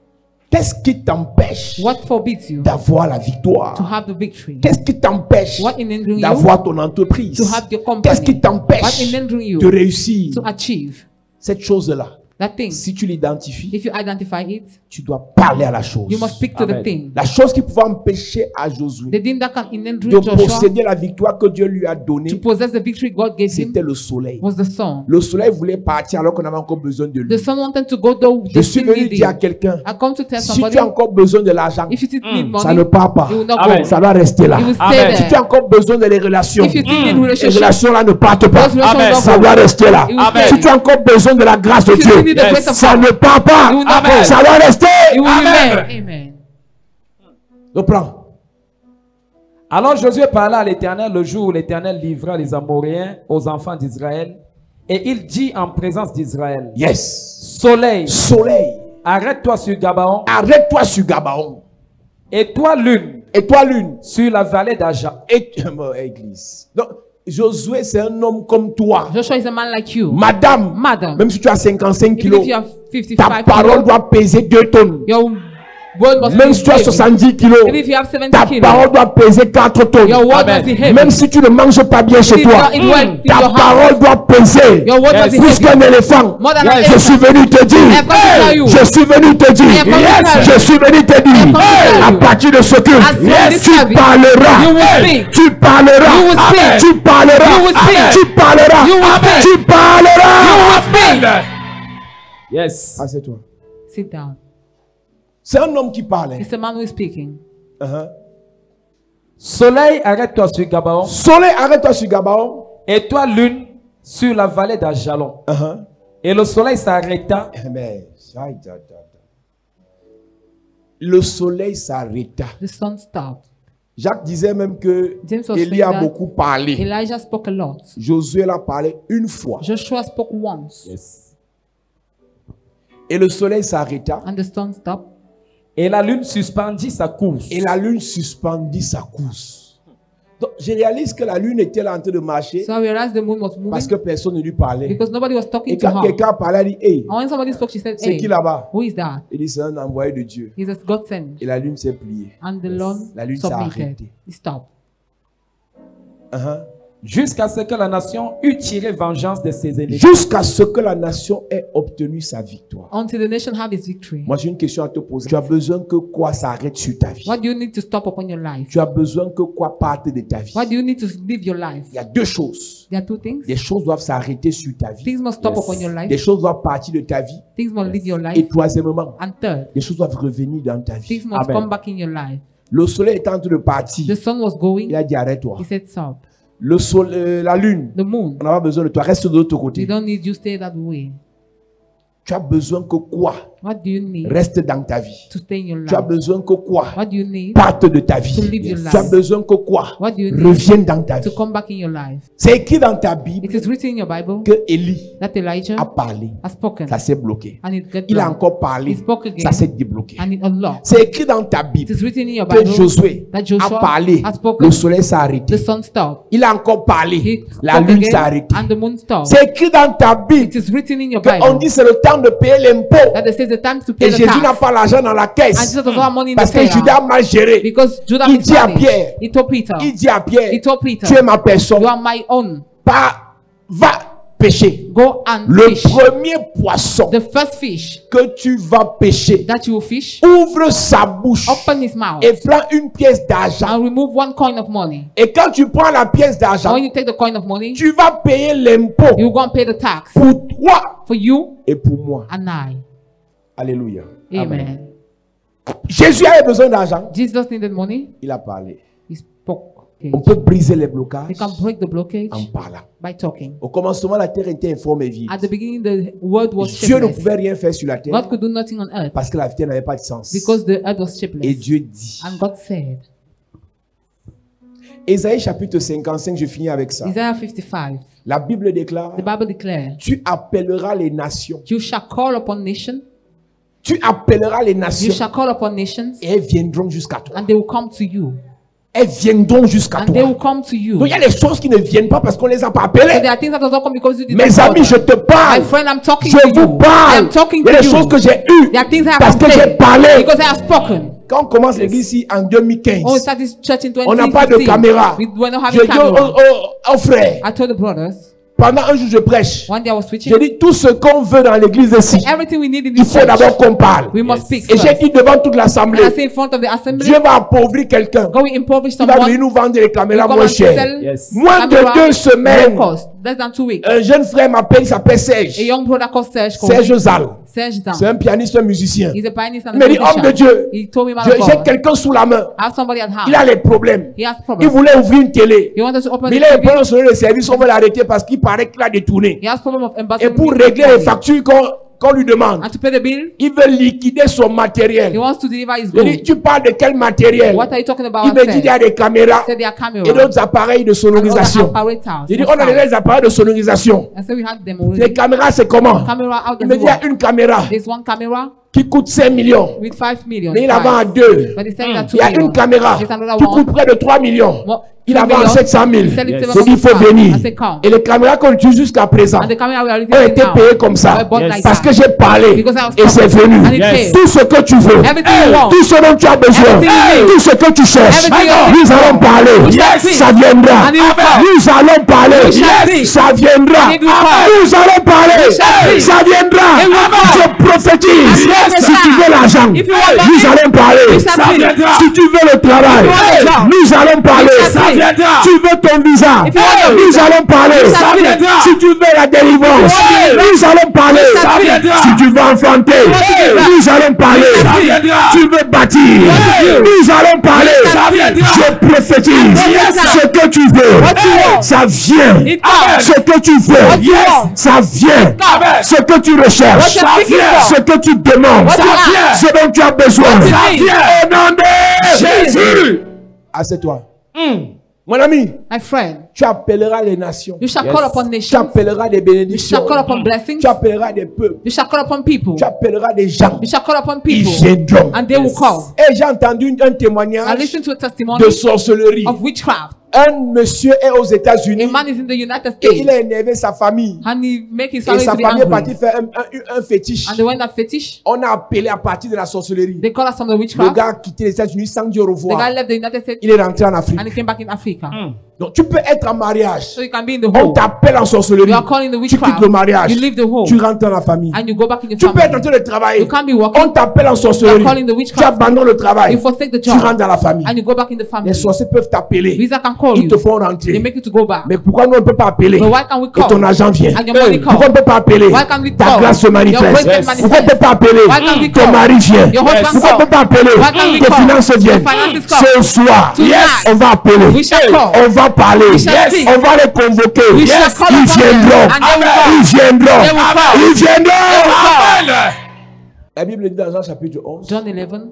Qu'est-ce qui t'empêche What forbids you d'avoir la to victoire? have the victory? Qu'est-ce qui t'empêche What hindering you d'avoir ton entreprise? to have your company? Qu'est-ce qui What t'empêche hindering you de réussir to achieve cette chose-là? that thing? Si tu l'identifies, If you identify it, tu dois parler à la chose. you must speak to the Amen. thing. La chose qui pouvait empêcher à Josué The thing that can hinder de Joshua posséder la victoire que Dieu lui a to donnée, possess the victory God gave him c'était le soleil. was the sun. Le soleil voulait partir alors qu'on avait encore besoin de The lui. sun wanted to go though Je the suis sun venu needed. dire à quelqu'un, I come to tell si somebody, tu as encore besoin de l'argent, if you still need ça money, ne part pas. it will not Amen. go. Ça doit rester là. It will Amen. stay Si tu there. as encore besoin de les relations, If you still need les relationship, relations là ne partent pas. those relations Amen. don't Ça go. doit rester là. It will Amen. Si stay. tu as encore besoin de la grâce de If you still need Dieu, the grace of ça God, ne part pas. it will not go. Ça doit rester. It will Amen. remain. Amen. Reprends. Alors Josué parla à l'Éternel le jour où l'Éternel livra les Amoréens aux enfants d'Israël. Et il dit en présence d'Israël, Yes. Soleil, Soleil, arrête-toi sur Gabaon, arrête-toi sur Gabaon. et toi lune, Et toi, lune. sur la vallée d'Aja. Et église. Donc, Josué, c'est un homme comme toi. Joshua is a man like you. Madame, Madam, même si tu as 55 even kilos, if you have ta 55 parole kilos, doit peser 2 tonnes. your word must Même be si tu as heavy. 70 kilos, Even if you have 70 ta kilos, parole doit peser 4 tonnes. your word Amen. must be heavy. Même si tu ne manges pas bien chez If toi, you don't eat well in ta your house, parole doit peser your word must be plus heavy. qu'un éléphant. More than an Je suis elephant. venu te I dire, have come to tell you. je suis venu te I have dire, come to tell you. je suis venu te I have come to tell dire, à you. partir de ce As from que this tu service, parleras, you will speak. tu parleras, You will speak. tu parleras, You will speak. tu parleras, You will speak. tu parleras. You will speak. Yes. Assieds-toi. Sit down. C'est un homme qui parlait. It's a man who is speaking. Soleil, arrête-toi sur Gabaon, Soleil, arrête-toi sur Gabaon. et toi lune, sur la vallée d'Ajalon. Et le soleil s'arrêta. Mais, le soleil s'arrêta. The sun stopped. Jacques disait même que James was Élie a saying that beaucoup parlé. Elijah spoke a lot. Josué l'a parlé une fois. Joshua spoke once. Yes. Et le soleil s'arrêta. And the sun stopped. Et la lune suspendit sa course. Et la lune suspendit sa course. Donc, je réalise que la lune était là en train de marcher So I realized the moon was moving parce que personne ne lui parlait. because nobody was talking Et to quand her. quelqu'un parlait, elle dit, hey, And when somebody spoke, she said, c'est hey, qui là-bas? who is that? Il dit, c'est un envoyé de Dieu. He's a God sent. Et la lune s'est pliée. And the Lord La lune s'est submitted. arrêtée. He stopped. Jusqu'à ce que la nation eût tiré vengeance de ses ennemis. Jusqu'à ce que la nation ait obtenu sa victoire. Until the nation have its victory. Moi, j'ai une question à te poser. Tu as besoin que quoi s'arrête sur ta vie? What do you need to stop upon your life? Tu as besoin que quoi parte de ta vie? What do you need to live your life? Il y a deux choses. There are two things. Des choses doivent s'arrêter sur ta vie. Things must stop Yes. upon your Des life. choses doivent partir de ta vie. Things must leave your Et life. troisièmement, And third, des choses doivent revenir dans ta vie. things must Amen. come back in your life. Le soleil est en train de partir. The sun was going. Il a dit arrête-toi. He said, stop. Le soleil, la lune, The moon. on n'a pas besoin de toi. Reste de l'autre We côté. don't need you stay that way. Tu as besoin que quoi What do you need reste dans ta vie. to stay in your Tu as life? besoin que quoi What do you need parte de ta vie. to live your Tu as life? besoin que quoi What do you need revienne dans ta to vie. come back in your life? C'est écrit dans ta It Bible is written in your Bible que Élie that Elijah a parlé. has spoken Ça s'est bloqué. and it got Il a blocked. encore parlé. He spoke again Ça s'est débloqué. and it unlocked. C'est écrit dans ta It Bible is written in your que Bible Josué that a Joshua parlé. has spoken. Le soleil s'est arrêté. The sun stopped. Il a encore parlé. He La spoke lune s'est again arrêtée. and the moon stopped. C'est écrit dans ta It Bible is written in your qu'on Bible dit c'est le temps de payer l'impôt. that they say the time to pay Et the Jésus n'a tax. pas l'argent dans la And caisse. Jesus doesn't have money in the Parce que prayer. Judas a mal géré. Because Judah Il dit à mismanaged. Pierre, He told Peter, Il dit à Pierre, he told Peter, tu es ma personne. you are my own. Va pêcher. Go and Le fish. premier poisson The first fish que tu vas pêcher, that you will fish, ouvre sa bouche open his mouth et prends une pièce d'argent. and remove one coin of money. Et quand tu prends la pièce And d'argent, when you take the coin of money, tu vas payer l'impôt you go and pay the tax pour toi for you et pour moi. and I. Alléluia. Amen. Jésus avait besoin d'argent. Jesus needed money. Il a parlé. He spoke. On peut briser les blocages They can break the blockage en parlant. by talking. Au commencement, la terre était informe et vide. At the beginning, the world was Dieu ne shapeless. pouvait rien faire sur la terre God could do nothing on earth parce que la terre n'avait pas de sens. because the earth was Et shapeless. Dieu dit. And God said, Ésaïe chapitre 55, je finis avec ça. Isaiah 55, La Bible déclare, the Bible declares, tu appelleras les nations. you shall call upon nations, Tu appelleras les you nations shall call upon nations, et elles viendront jusqu'à toi. and they will come to you. elles viendront jusqu'à and they will toi. come to you. Donc il y a des choses qui ne viennent pas parce qu'on les a pas So appelées. there are things that does not come because you did Mes not call amis, je them. te parle. My friend, I'm talking Je to you. vous parle. I am talking Il y a to des you. choses que j'ai eues There are things I parce have que j'ai said parlé. because I have spoken. Quand on commence l'église ici en 2015, Oh, we started this church in on n'a pas de 2015. caméra. We were not Je having dis aux camera. frères, I told the brothers, pendant un jour je prêche. one day I was Je preaching, dis tout ce qu'on veut dans l'église ici, everything we need in il this faut church, d'abord qu'on parle. we must speak Et j'ai first. dit devant toute And l'assemblée, I say in front of the assembly, Dieu va appauvrir quelqu'un. go impoverish Il va venir someone, nous vendre les caméras come moins and chères. sell Yes. Moins de camera, 2 semaines, low cost, less than 2 weeks. un jeune frère m'appelle, il s'appelle A Serge. young brother called Serge called Serge me. Zal. Serge C'est Zam. un pianiste, un musicien. He's a pianist and Il a m'a dit, homme de musician. Dieu, He told me, man of j'ai God, quelqu'un sous la main. I have somebody at Il a hand. les problèmes. He has Il problems. voulait ouvrir une télé. He wanted to open Mais the il a un TV. problème sur le service, on veut l'arrêter parce qu'il paraît qu'il a détourné. He has problem of Et embezzlement. pour régler les factures qu'on lui demande, And to pay the bill, il veut liquider son he matériel. wants to deliver his Je dis, gold. tu parles de quel matériel? What are you talking about? Il me I dit, il y a said, des caméras there are et cameras d'autres appareils de and sonorisation. other apparatus. J'ai dit, for on a sound. des appareils de sonorisation. I said we had them Les already. caméras, c'est comment? Camera, how Il does me it dit, il y a work? une caméra There's one camera qui coûte 5 millions. with 5 million. Mais il la vend à price. 2. But they sell it at 2 Il y a million. une caméra There's another qui one. coûte près de 3 millions. Well, Il la 2 vend à million. 700 000. He sell it Yes. 700 Donc il faut venir. I said, come. Et les caméras qu'on utilise jusqu'à présent And the camera we are using ont été now payées comme ça. were bought Yes. like Parce that. que j'ai parlé Because I was et c'est talking. venu. And it Yes. came. Tout ce que tu veux, Everything you want. tout ce dont tu as besoin, Everything you need. tout ce que tu cherches, Everything you nous allons parler. Yes. Ça viendra. And it will come. Nous allons parler. We shall see. Ça viendra. And it will come. Nous allons parler. shall see. Ça viendra. It will come. Je prophétise. And Si tu veux l'argent, If you want nous money, allons parler. we shall see. Si tu veux le travail, If you want a job, nous allons parler. we shall see. Tu veux ton visa, If you want a nous visa, allons parler. we shall see. Si tu veux la délivrance, nous allons parler. We shall see. Si tu veux enfanter, nous allons parler. Tu veux bâtir, nous allons parler. Je prophétise. Ce que tu veux, ça vient. It comes. Ce que tu veux, you want. ça vient. comes. Ce que tu recherches, What you're seeking for. ce que tu demandes, What you ask. ce dont tu as besoin. What you need. Au nom de Jésus. Assieds-toi. Mon ami, My friend, tu appelleras les nations. you shall Yes. call upon Tu nations. appelleras des You bénédictions. shall call upon blessings. Tu appelleras des peuples. You shall call upon people. Tu appelleras des gens. You shall call upon Ils people. viendront. And they will call. Et j'ai entendu un I témoignage listened to a testimony de sorcellerie. of witchcraft. Un monsieur est aux A États-unis man is in the United et il States a énervé sa famille. and he make his Et family sa to be famille est partie angry. faire un fétiche. And they went that fetish. On a appelé à partir de la sorcellerie. They call us from the Le witchcraft. gars a quitté les États-Unis sans dire au The revoir. guy left the United States Il est rentré en Afrique. and he came back in Africa. Donc tu peux être en mariage. So you can be in the On home. t'appelle en sorcellerie. You are calling the Tu quittes witchcraft. le mariage. You leave the home. Tu rentres dans la famille. And you go back in your Tu peux être en family. train de travailler. You can't be working. On t'appelle en sorcellerie. You are calling the Tu witchcraft. abandonnes le travail. You forsake the Tu job. rentres dans la famille. And you go back in the family. Les sorciers peuvent t'appeler. Visa can call Ils you. te font rentrer. They make you to go back. Mais pourquoi nous on ne peut pas appeler? But why can't we Et call? ton argent vient. And your money Pourquoi on ne come? peut pas appeler? Why can't we Ta call? grâce se Your grace manifeste. can Pourquoi on ne manifest? peut pas appeler? Why can't we Ton call? mari vient. Your husband Pourquoi on ne come? peut pas appeler? Why can't we Tes call? finances viennent. Your finances come. Ce soir, Tonight. on va appeler. We shall call. On va parler. We shall speak. On va les convoquer. We shall call Ils upon them. viendront. And they will come. Ils viendront. They will come. Ils viendront. come. La Bible dit dans Jean chapitre 11, John 11.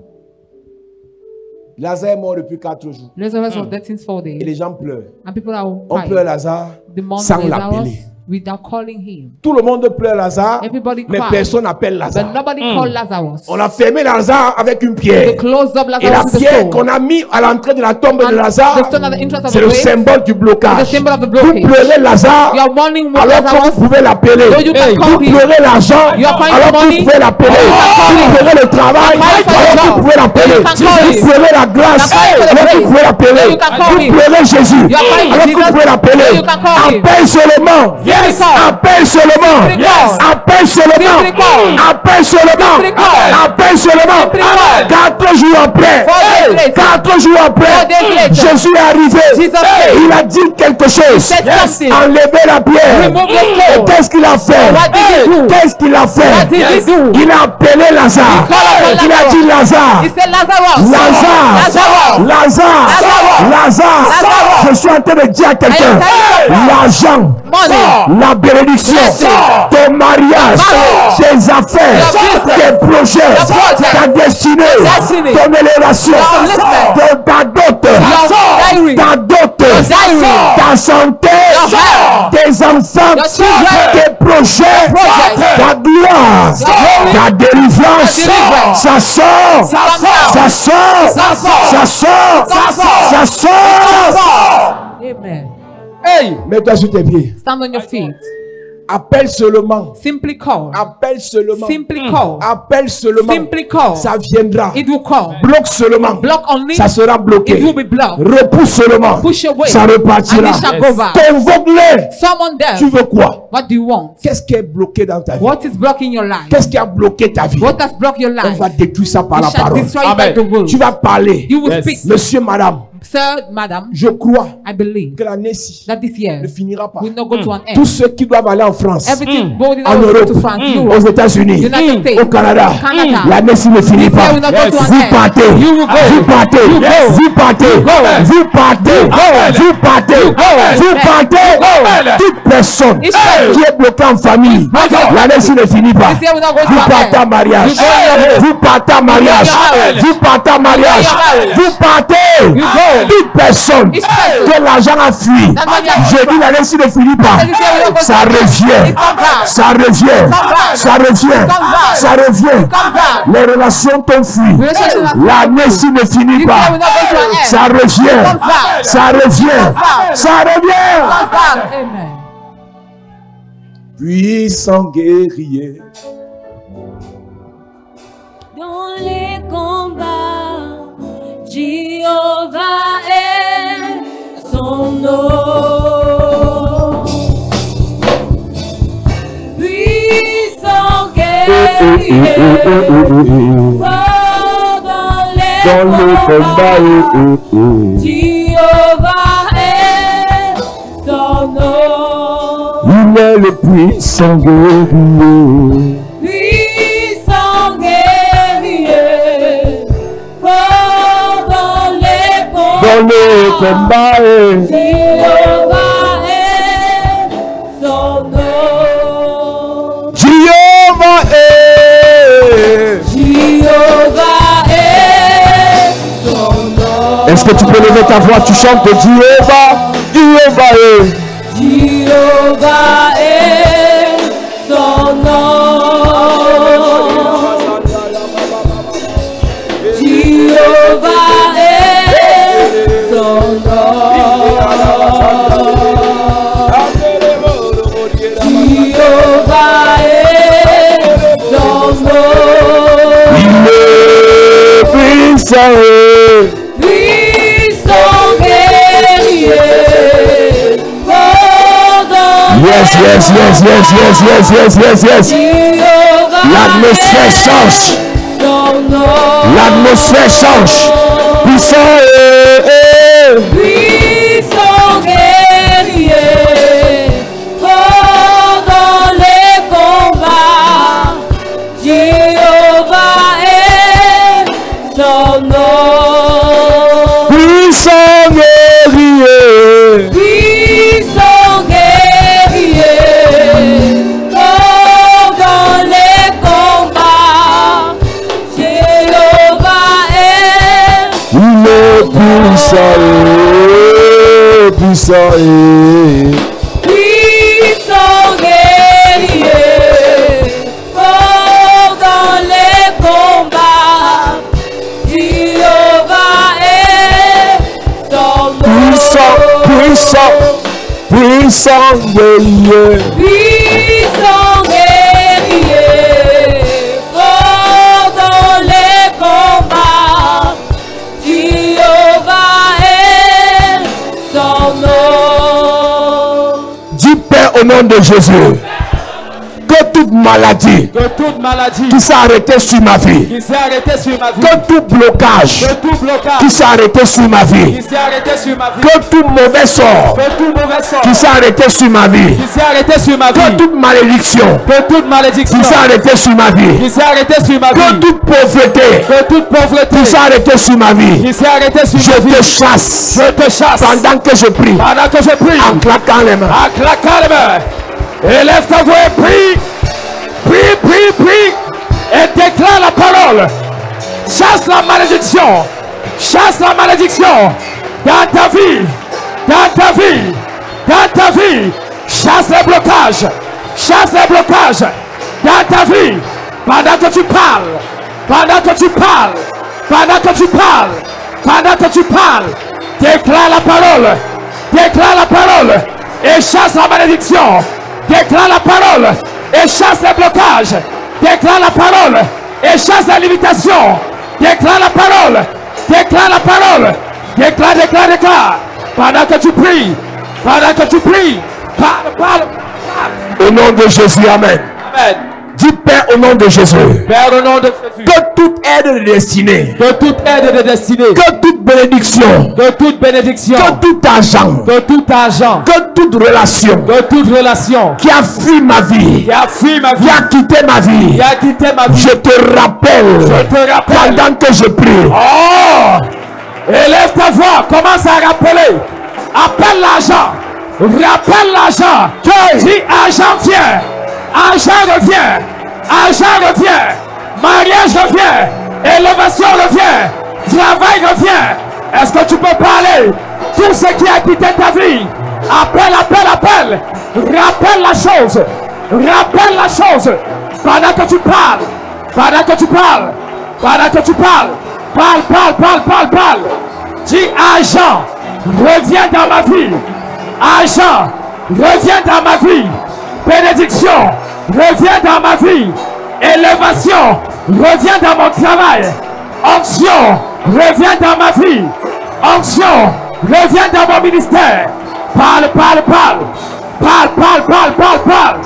Lazare est mort depuis 4 jours. Lazarus was dead since 4 Et days. les gens pleurent. And people are On crying. pleure Lazare The month sans of Lazarus l'appeler. without calling him. Tout le monde pleure Lazare, Everybody mais cries. personne n'appelle But Lazare. nobody called Lazarus. On a fermé Lazare avec une They pierre. closed up Et la Lazarus with a pierre stone. qu'on a mis à l'entrée de la tombe de And Lazare, the stone at the entrance of c'est the le grave symbole du is the blocage. symbol of the Vous blockage. pleurez Lazare You are mourning with alors que vous Lazarus. pouvez l'appeler. So you can call Vous him. pleurez l'argent You are crying alors que money. vous pouvez l'appeler. You can call Vous him. pleurez le travail You can call alors que your vous pouvez job. l'appeler. You can call Vous him. pleurez la grâce You can call alors que the vous pouvez l'appeler. You can call Vous him. pleurez Jésus You are crying alors que vous Jesus. pouvez l'appeler. You can call him. Appelle seulement. Simply call. Appelle seulement. Simply call. Appelle seulement. Simply call. Appelle seulement. Simply call. Appelle seulement. Simply call. 4 jours après. 4 days later. 4 jours 4 après. days later. Jésus est arrivé. Jesus came. Il a dit quelque chose. said something. Enlevez la pierre. Remove the Et stone. qu'est-ce qu'il a fait? What did he do? Qu'est-ce qu'il a What fait? did he do? Il a appelé Lazare. He called upon Il a Lazarus. dit Lazare. He said Lazarus. Lazare, Lazarus. Lazare, Lazarus. Lazare. Lazarus. Je suis en train de dire à quelqu'un, I am telling you. l'argent, Money. la bénédiction, ton mariage, tes affaires, tes projets, ta destinée, ton élévation, ta dot, ta santé, tes enfants, tes projets, ta gloire, ta délivrance, ça sort, ça sort, ça sort, ça sort. Amen. Hey! Mets-toi sur tes pieds. Stand on your feet. Appelle seulement. Simply call. Appelle seulement. Simply call. Appelle seulement. Simply call. Ça viendra. It will come. Bloque seulement. Block only. Ça sera bloqué. It will be blocked. Repousse seulement. Push away. Ça repartira. And it shall go back. Convoque-les. Someone there. Tu veux quoi? What do you want? Qu'est-ce qui est bloqué dans ta vie? What is blocking your life? Qu'est-ce qui a bloqué ta vie? What has blocked your On life? va détruire ça par We la shall parole. destroy it by Amen. the word. Tu vas parler. You will Yes. speak. Monsieur, madame, Sir, madam, je crois I believe que l'année-ci that this year ne finira pas. will not go to an Tous end. ceux qui doivent aller en France, Everything going en on Europe, to France, aux Europe, États-Unis, United States, au Canada, Canada. l'année-ci ne finit This year pas. will not go to an Vous end. partez, You will go. vous partez, You go. vous partez, You go. vous partez, vous partez, vous partez. Toute personne Each person. qui est bloquée en famille, go. l'année-ci ne finit pas. This year will not go to Vous an partez en end. mariage, You go. vous partez en mariage, marriage. vous partez en mariage, vous partez. You go. Toute personne Each person. que l'argent a fui, That money has je gone. dis l'année-ci ne finit pas. This year will not go to Ça an end. revient, It comes back. ça revient, back. ça revient, back. ça revient. Come back. Les relations t'ont fui. Relationship has L'année-ci ne finit This pas. year will not go to an end. Ça revient, Come back. ça revient, back. ça revient. Come back. Amen. Puissant guerrier, Dans les combats, Jéhovah est son nom. Puissant guerrier, dans les combats, Jéhovah est son nom. il est le puissant guerrier. Puissant guerrier, fort dans les combats, Jéhovah est son nom. Jéhovah est. Jéhovah est son nom. Est-ce que tu peux lever ta voix? Tu chantes Jéhovah, Jéhovah est. Jéhovah est son nom. Jéhovah est son nom. Jéhovah est son nom. Il est puissant. Puissant guerrier, fort dans Yes, yes, yes, yes, yes, yes, yes, yes, yes. Jéhovah L'atmosphère est change. son nom. L'atmosphère change. Puissant. Puissant guerrier, fort dans les combats, Jéhovah est son nom. Puissant guerrier. Puissant guerrier, fort dans les combats, Jéhovah est. Il est puissant. Puissant. Puissant guerrier, fort dans les combats, Jéhovah est son nom. Puissant. Puissant guerrier. Puissant guerrier, fort dans les combats, Jéhovah est son nom. Dis Père au nom de Jésus. Que toute maladie Que toute maladie qui s'est arrêtée sur ma vie, qui s'est arrêtée sur ma vie, que tout blocage que tout blocage qui s'est arrêté sur ma vie, qui s'est arrêté sur ma vie, que tout mauvais sort que tout mauvais sort qui s'est arrêté sur ma vie, qui s'est arrêté sur ma que vie, toute malédiction que toute malédiction qui s'est arrêtée sur ma vie, qui s'est arrêté sur ma que vie, toute pauvreté que toute pauvreté qui s'est arrêtée sur ma vie, qui s'est arrêtée sur je ma vie, te chasse je te chasse pendant que je prie pendant que je prie en claquant les mains. en claquant les mains. Élève ta voix et prie. Prie, prie, prie. Et déclare la parole. Chasse la malédiction. Chasse la malédiction. Dans ta vie. Dans ta vie. Dans ta vie. Chasse les blocages. Chasse les blocages. Dans ta vie. Pendant que tu parles. Pendant que tu parles. Pendant que tu parles. Pendant que tu parles. Déclare la parole. Déclare la parole. Et chasse la malédiction. Déclare la parole. Et chasse les blocages. Déclare la parole. Et chasse la limitation. Déclare la parole. Déclare la parole. Déclare, déclare, déclare. Pendant que tu pries. Pendant que tu pries. Parle, parle, parle. Au nom de Jésus, amen. Amen. Dis Père au nom de Jésus. Père, au nom de Jésus. Que toute aide de destinée. Que toute aide de destinée. Que toute bénédiction. Que toute bénédiction. Que tout argent. Que tout argent. Que toute relation. Que toute relation. Qui a fui ma vie. Qui a fui ma vie. Qui a quitté ma vie. Qui a quitté ma vie. Je te rappelle. Je te rappelle. Pendant que je prie. Oh! Élève ta voix. Commence à rappeler. Appelle l'argent. Rappelle l'argent. Dis argent vient. Argent revient. Argent revient. Mariage revient. Élévation revient. Travail revient. Est-ce que tu peux parler? Tout ce qui a quitté ta vie. Appelle, appelle, appelle. Rappelle la chose. Rappelle la chose. Pendant que tu parles. Pendant que tu parles. Pendant que tu parles. Parle, parle, parle, parle, parle. Dis argent. Reviens dans ma vie. Argent. Reviens dans ma vie. Bénédiction. Reviens dans ma vie. Élévation. Reviens dans mon travail. Onction. Reviens dans ma vie. Onction. Reviens dans mon ministère. Parle, parle, parle. Parle, parle, parle, parle, parle.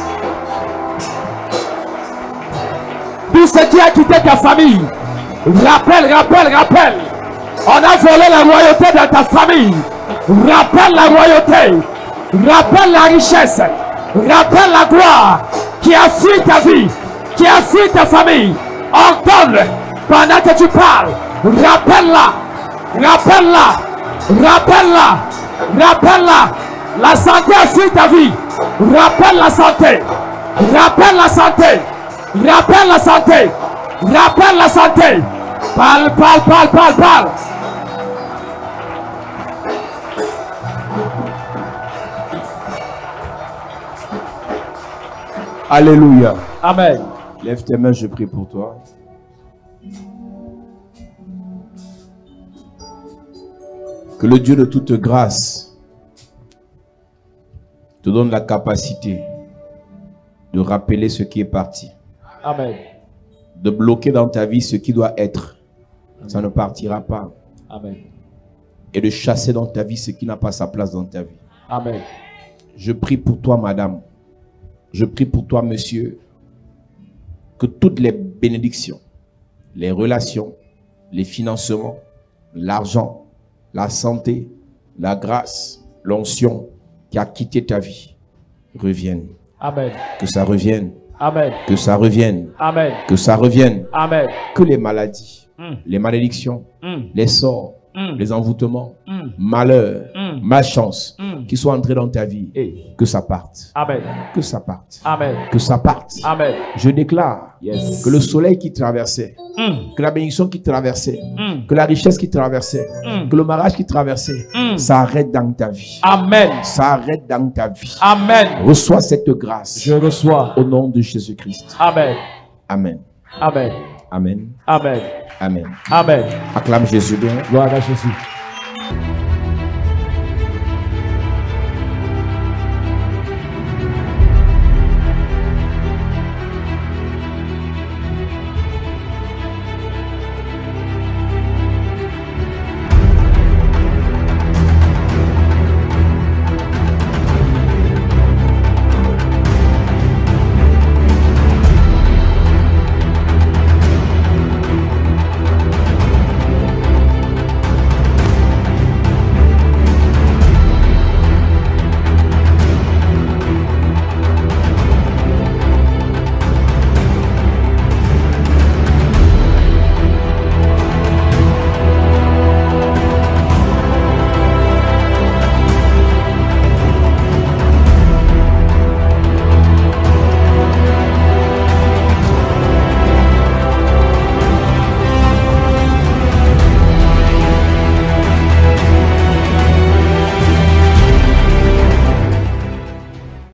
Tout ce qui a quitté ta famille. Rappelle, rappelle, rappelle. On a volé la royauté dans ta famille. Rappelle la royauté. Rappelle la richesse. Rappelle la gloire qui a fui ta vie, qui a fui ta famille. Ordonne pendant que tu parles. Rappelle-la. Rappelle-la. Rappelle-la. Rappelle-la. La santé a fui ta vie. Rappelle la santé. Rappelle la santé. Rappelle la santé. Rappelle la santé. Parle, parle, parle, parle, parle. Alléluia. Amen. Lève tes mains, je prie pour toi. Que le Dieu de toute grâce te donne la capacité de rappeler ce qui est parti. Amen. De bloquer dans ta vie ce qui doit être. Ça ne partira pas. Amen. Et de chasser dans ta vie ce qui n'a pas sa place dans ta vie. Amen. Je prie pour toi, madame. Je prie pour toi, monsieur. Que toutes les bénédictions, les relations, les financements, l'argent, la santé, la grâce, l'onction qui a quitté ta vie reviennent. Amen. Que ça revienne. Amen. Que ça revienne. Amen. Que ça revienne. Amen. Que les maladies, les malédictions, les sorts, les envoûtements, malheurs, malchance qui sont entrés dans ta vie, que ça parte. Amen. Que ça parte. Amen. Que ça parte. Amen. Je déclare Yes. que le soleil qui traversait, que la bénédiction qui traversait, que la richesse qui traversait, que le mariage qui traversait, ça arrête dans ta vie. Amen. Ça arrête dans ta vie. Amen. Reçois cette grâce Je reçois. au nom de Jésus-Christ. Amen. Amen. Amen. Amen. Amen. Amen. Amen. Acclame Jésus bien. Gloire à Jésus.